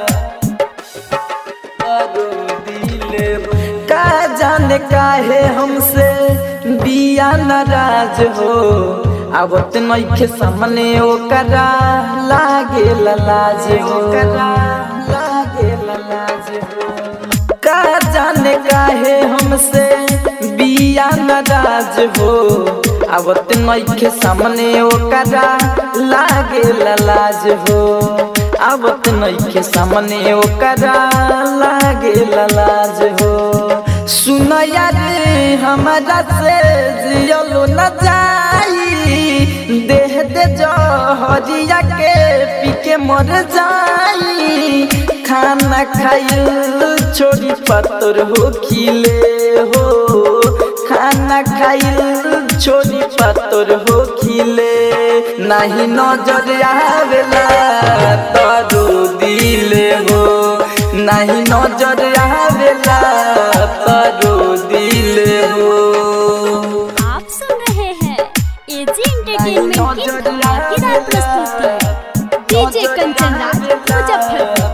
तो रो दिले हो का जाने काहे हमसे बिया नाराज हो आवत नइखे सामने ओकरा लागे लाज हो लागे लाज हो का जाने काहे हमसे बिया नाराज हो आवत नइखे सामने ओकरा लागे लाज हो आवत नइखे सामने ओकरा लागे लाज हो सुन यार हमारा से जियलो न जाई देह दे जहरिया के पी के मर जाई खाना खाइल छोड़ी पत्थर हो खिले हो खाना खाइल छोड़ी पत्थर हो खिले नहीं नजर आवेला तो रो दिले हो नहीं नजर आवेला तो रो दिले हो आप सुन रहे हैं एजी एंटरटेनमेंट की धमाकेदार प्रस्तुति डीजे कंचन राज मुजफ्फरपुर।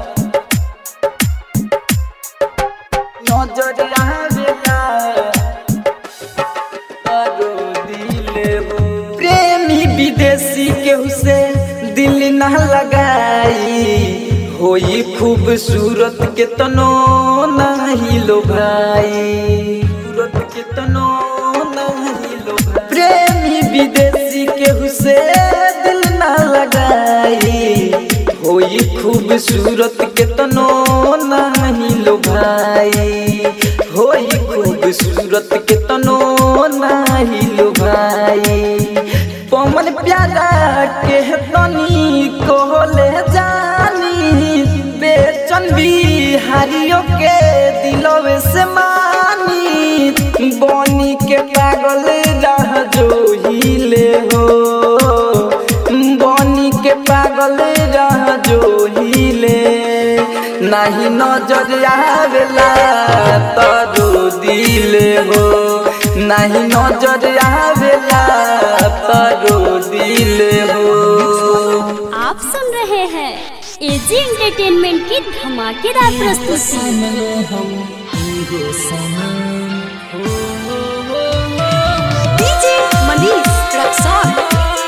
नजर आवेला तो रो दिले हो प्रेमी विदेशी केहू से दिल न लगाई होई खूबसूरत के तनो नहीं लो भाई सूरत के तनो नहीं लो भाई प्रेमी विदेशी केहू से दिल ना लगाई होई खूबसूरत के तनो नहीं लो भाई होई खूबसूरत के तनो नहीं लो भाई पवन प्यारा के तनी कोले जानी बेचन बिहारियों के दिलवे से मानी बनी के पागल रह जो हिले हो बनी के पागल रह जो हिले नहीं नजर आवेला तो रो दिले हो नहीं नजर आवेला तो रो दिले हो आप सुन रहे हैं एजी एंटरटेनमेंट की धमाकेदार प्रस्तुति डीजे मनीष रक्सौल।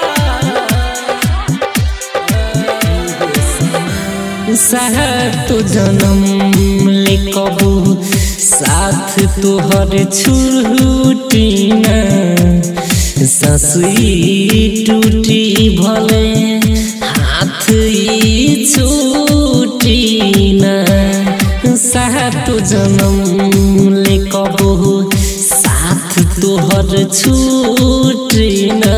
तो जन्म ले कबू साथ तोहर छूटी न ससुई टूटी भले हाथ ई छूटी ना सात जन्म ले कबो साथ तोहर छूटी ना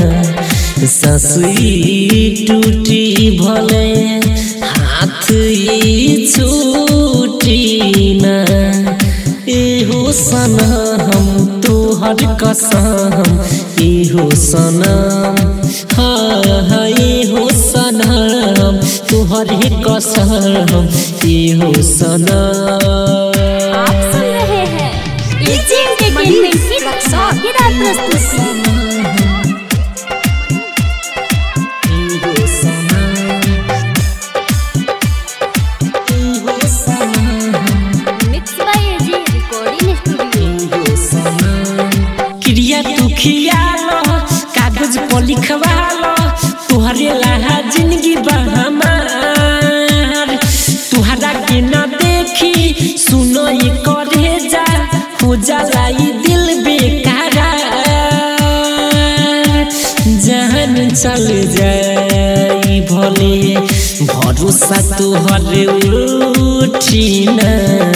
ससुई टूटी भले हाथ ई छूटी ना एहो सनम तोहर कसम एहो सनम हाँ एहो सनम तोहर कसम एहो सनम। आप सुन रहे हैं एजी एंटरटेनमेंट की धमाकेदार प्रस्तुति। कागज पर लिखवालो तुहरे लहा जिंदगी बहमार तुहरा के न देखी सुनो ये करे जा हो जाला ये दिल बेकारा जहन चल जाई भले भरोसा तुहरे उठी ना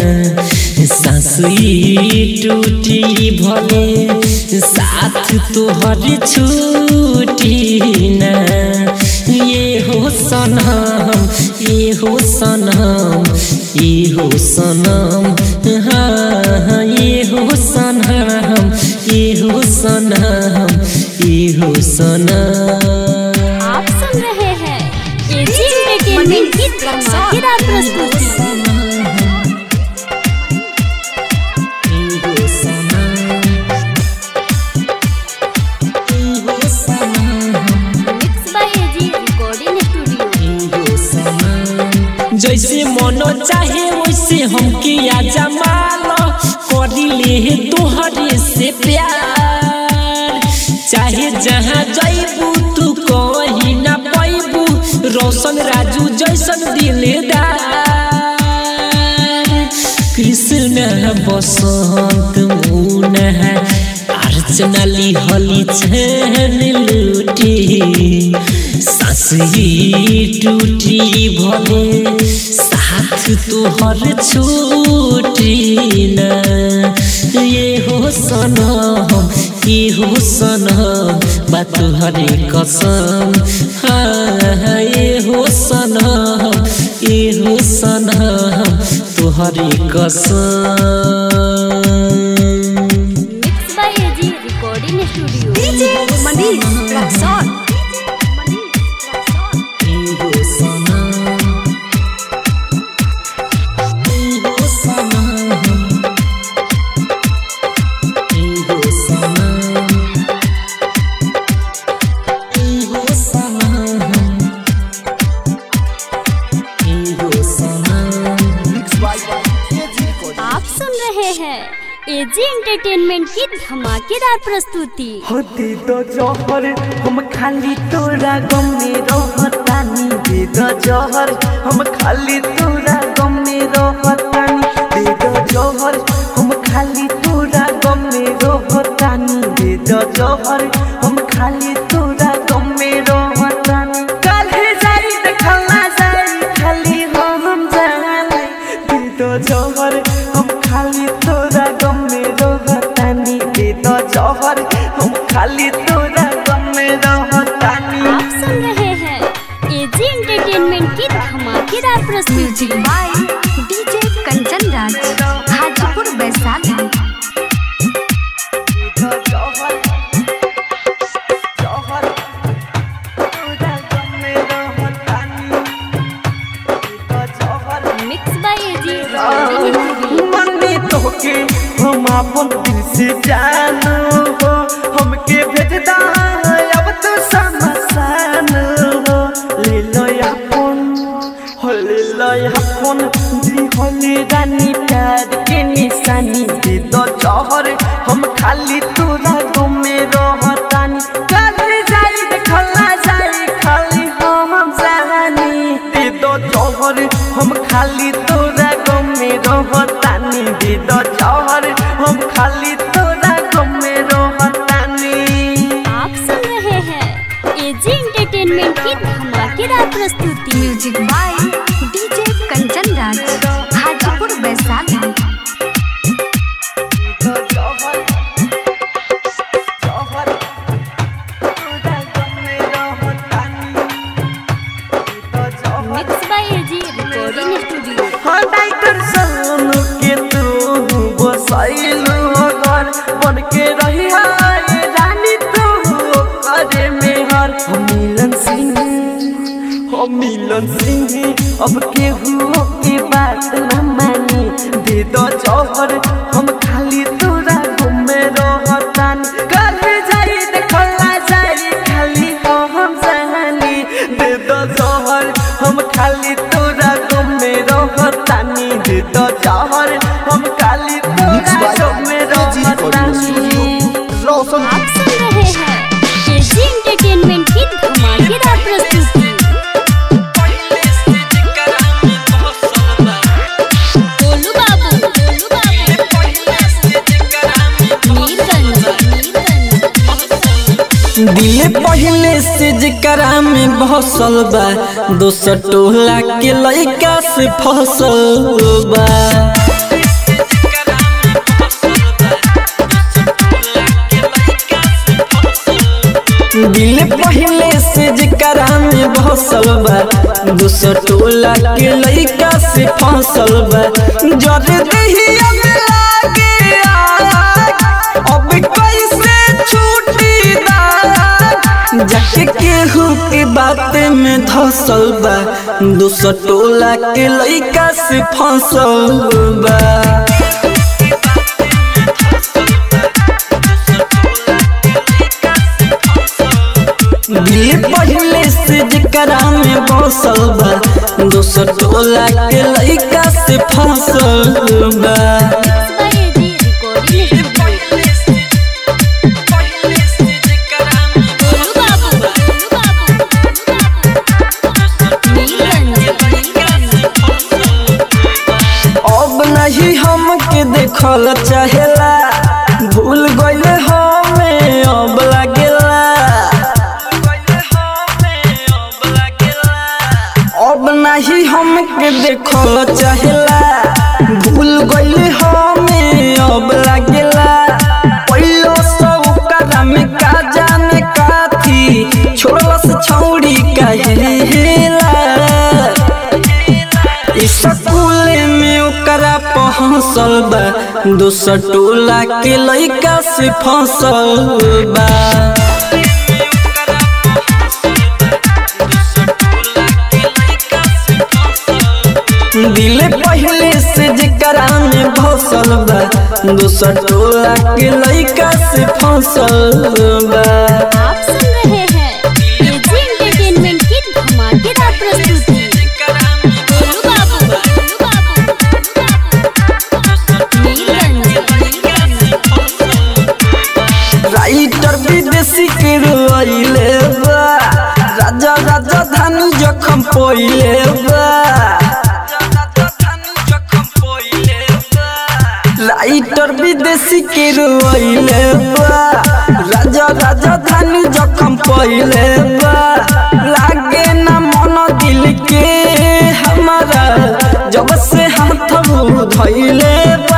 ससुई टूटी भले साथ तोहर छूटी ना ये हो सनम ये हो सनम ये हो सनम हाँ ये हो सनम ये हो सनम ये हो सनम। आप सुन रहे हैं एजी एंटरटेनमेंट की धमाकेदार प्रस्तुति। जैसे मनो चाहे वैसे हमके आजा मालो करी ले तोहरे से प्यार चाहे जहाँ जाइबू तू कहीं ना पाइबू रोशन राजू जैसन दिलदार कृष्ण बसंत मुन है अर्चना ली हली छन लूटी ससुई टूटी भले साथ तोहर छूटी ना ये हो सनम ये हो सनम बात तुहरे कसम हाँ ये हो सनम ये हो सनम तुहरे कसम। Mix by AG recording studio. DJ Manish Raxaul. AG entertainment की धमाकेदार प्रस्तुति। होती तो जौहर हम खाली तोरा गम में रहतानी दे दो जौहर हम खाली तोरा गम में रहतानी दे दो जौहर हम खाली तोरा गम में रहतानी दे दो जौहर हम खाली तोरा गम में रहतानी काल्हे जाई देखला जाई खाली हम जाने दे दो जौहर हम खाली तोरा गम में रहतानी दे दो जौहर हम खाली तोरा गम में रहतानी। आप सुन रहे हैं एजी एंटरटेनमेंट की धमाकेदार प्रस्तुति। By DJ Kanchan Raj Hajipur Vaishali. Mix by AG मन्नी तोके हम अपन दिल से जानो हो हमके भेजदा अब तो समसान हो ले लो अपन जी होली रानी प्यार के निशानी दे दो जौहर हम खाली तोरा गम में रहतानी काल्हे जाई देखला जाई खाली हम जानी दे दो जौहर हम खाली तोरा गम में रहतानी दे दो जौहर हम खाली तोरा गम में रहतानी। बात न मानी दे दो जौहर हम खाली तोरा घूमे रहतान कल जाई देखला जाई खाली हम जानी दे दो जौहर हम खाली तोरा घूमे रहतानी दे दो जौहर हम खाली तोरा घूमे रहतानी। आप सुन रहे हैं एजी एंटरटेनमेंट की धमाकेदार प्रस्तुति। गोलू बाबू दिल पहले से जकरा में बसल बा दोसर टोला के लइका से फसल बा दिल पहले से जकरा में बसल बा दोसर टोला के लइका से फसल बा जर दहिया में लागे आग अब कैसे छूटी दाग जाके केहू के बात में धसल बा दोसर टोला के लइका से फसल बा दिल पहले से जकरा में बसल बा दोसर टोला के लइका से फसल बा। अब नहीं हमके देखल चाहेला भूल गइल हमें अब लागेला अब नहीं हमके देखल चाहेला भूल गइल हमें अब लागेला पहिलो सौकरा में का जाने काथी छोड़लस छौड़ी कहेला स्कूल में ओकरा पहुँचल बा दोसर टोला के लइका से फसल बा दिल पहले से जकरा में बसल बा दोसर टोला के लइका से फसल बा। आप सुन रहे हैं एजी एंटरटेनमेंट की धमाकेदार प्रस्तुति। गोलू बाबू राइटर विदेशी के रोइले बा राजा राजा धानी जखम पइले बा राइटर विदेशी के रोइले बा राजा राजा धानी जखम पइले बा लागे ना मन दिल के हमारा जब से हाथ धइले बा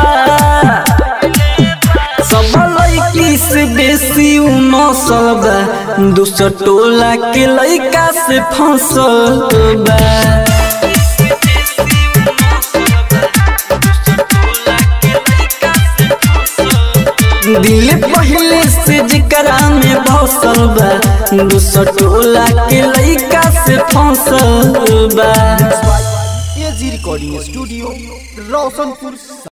सब लइकी से बेसी नसल बा दोसर टोला के लइका से फसल बा दिल पहले से जकरा में बसल बा दोसर टोला के लइका से फसल बा। AG recording studio Roshanpur.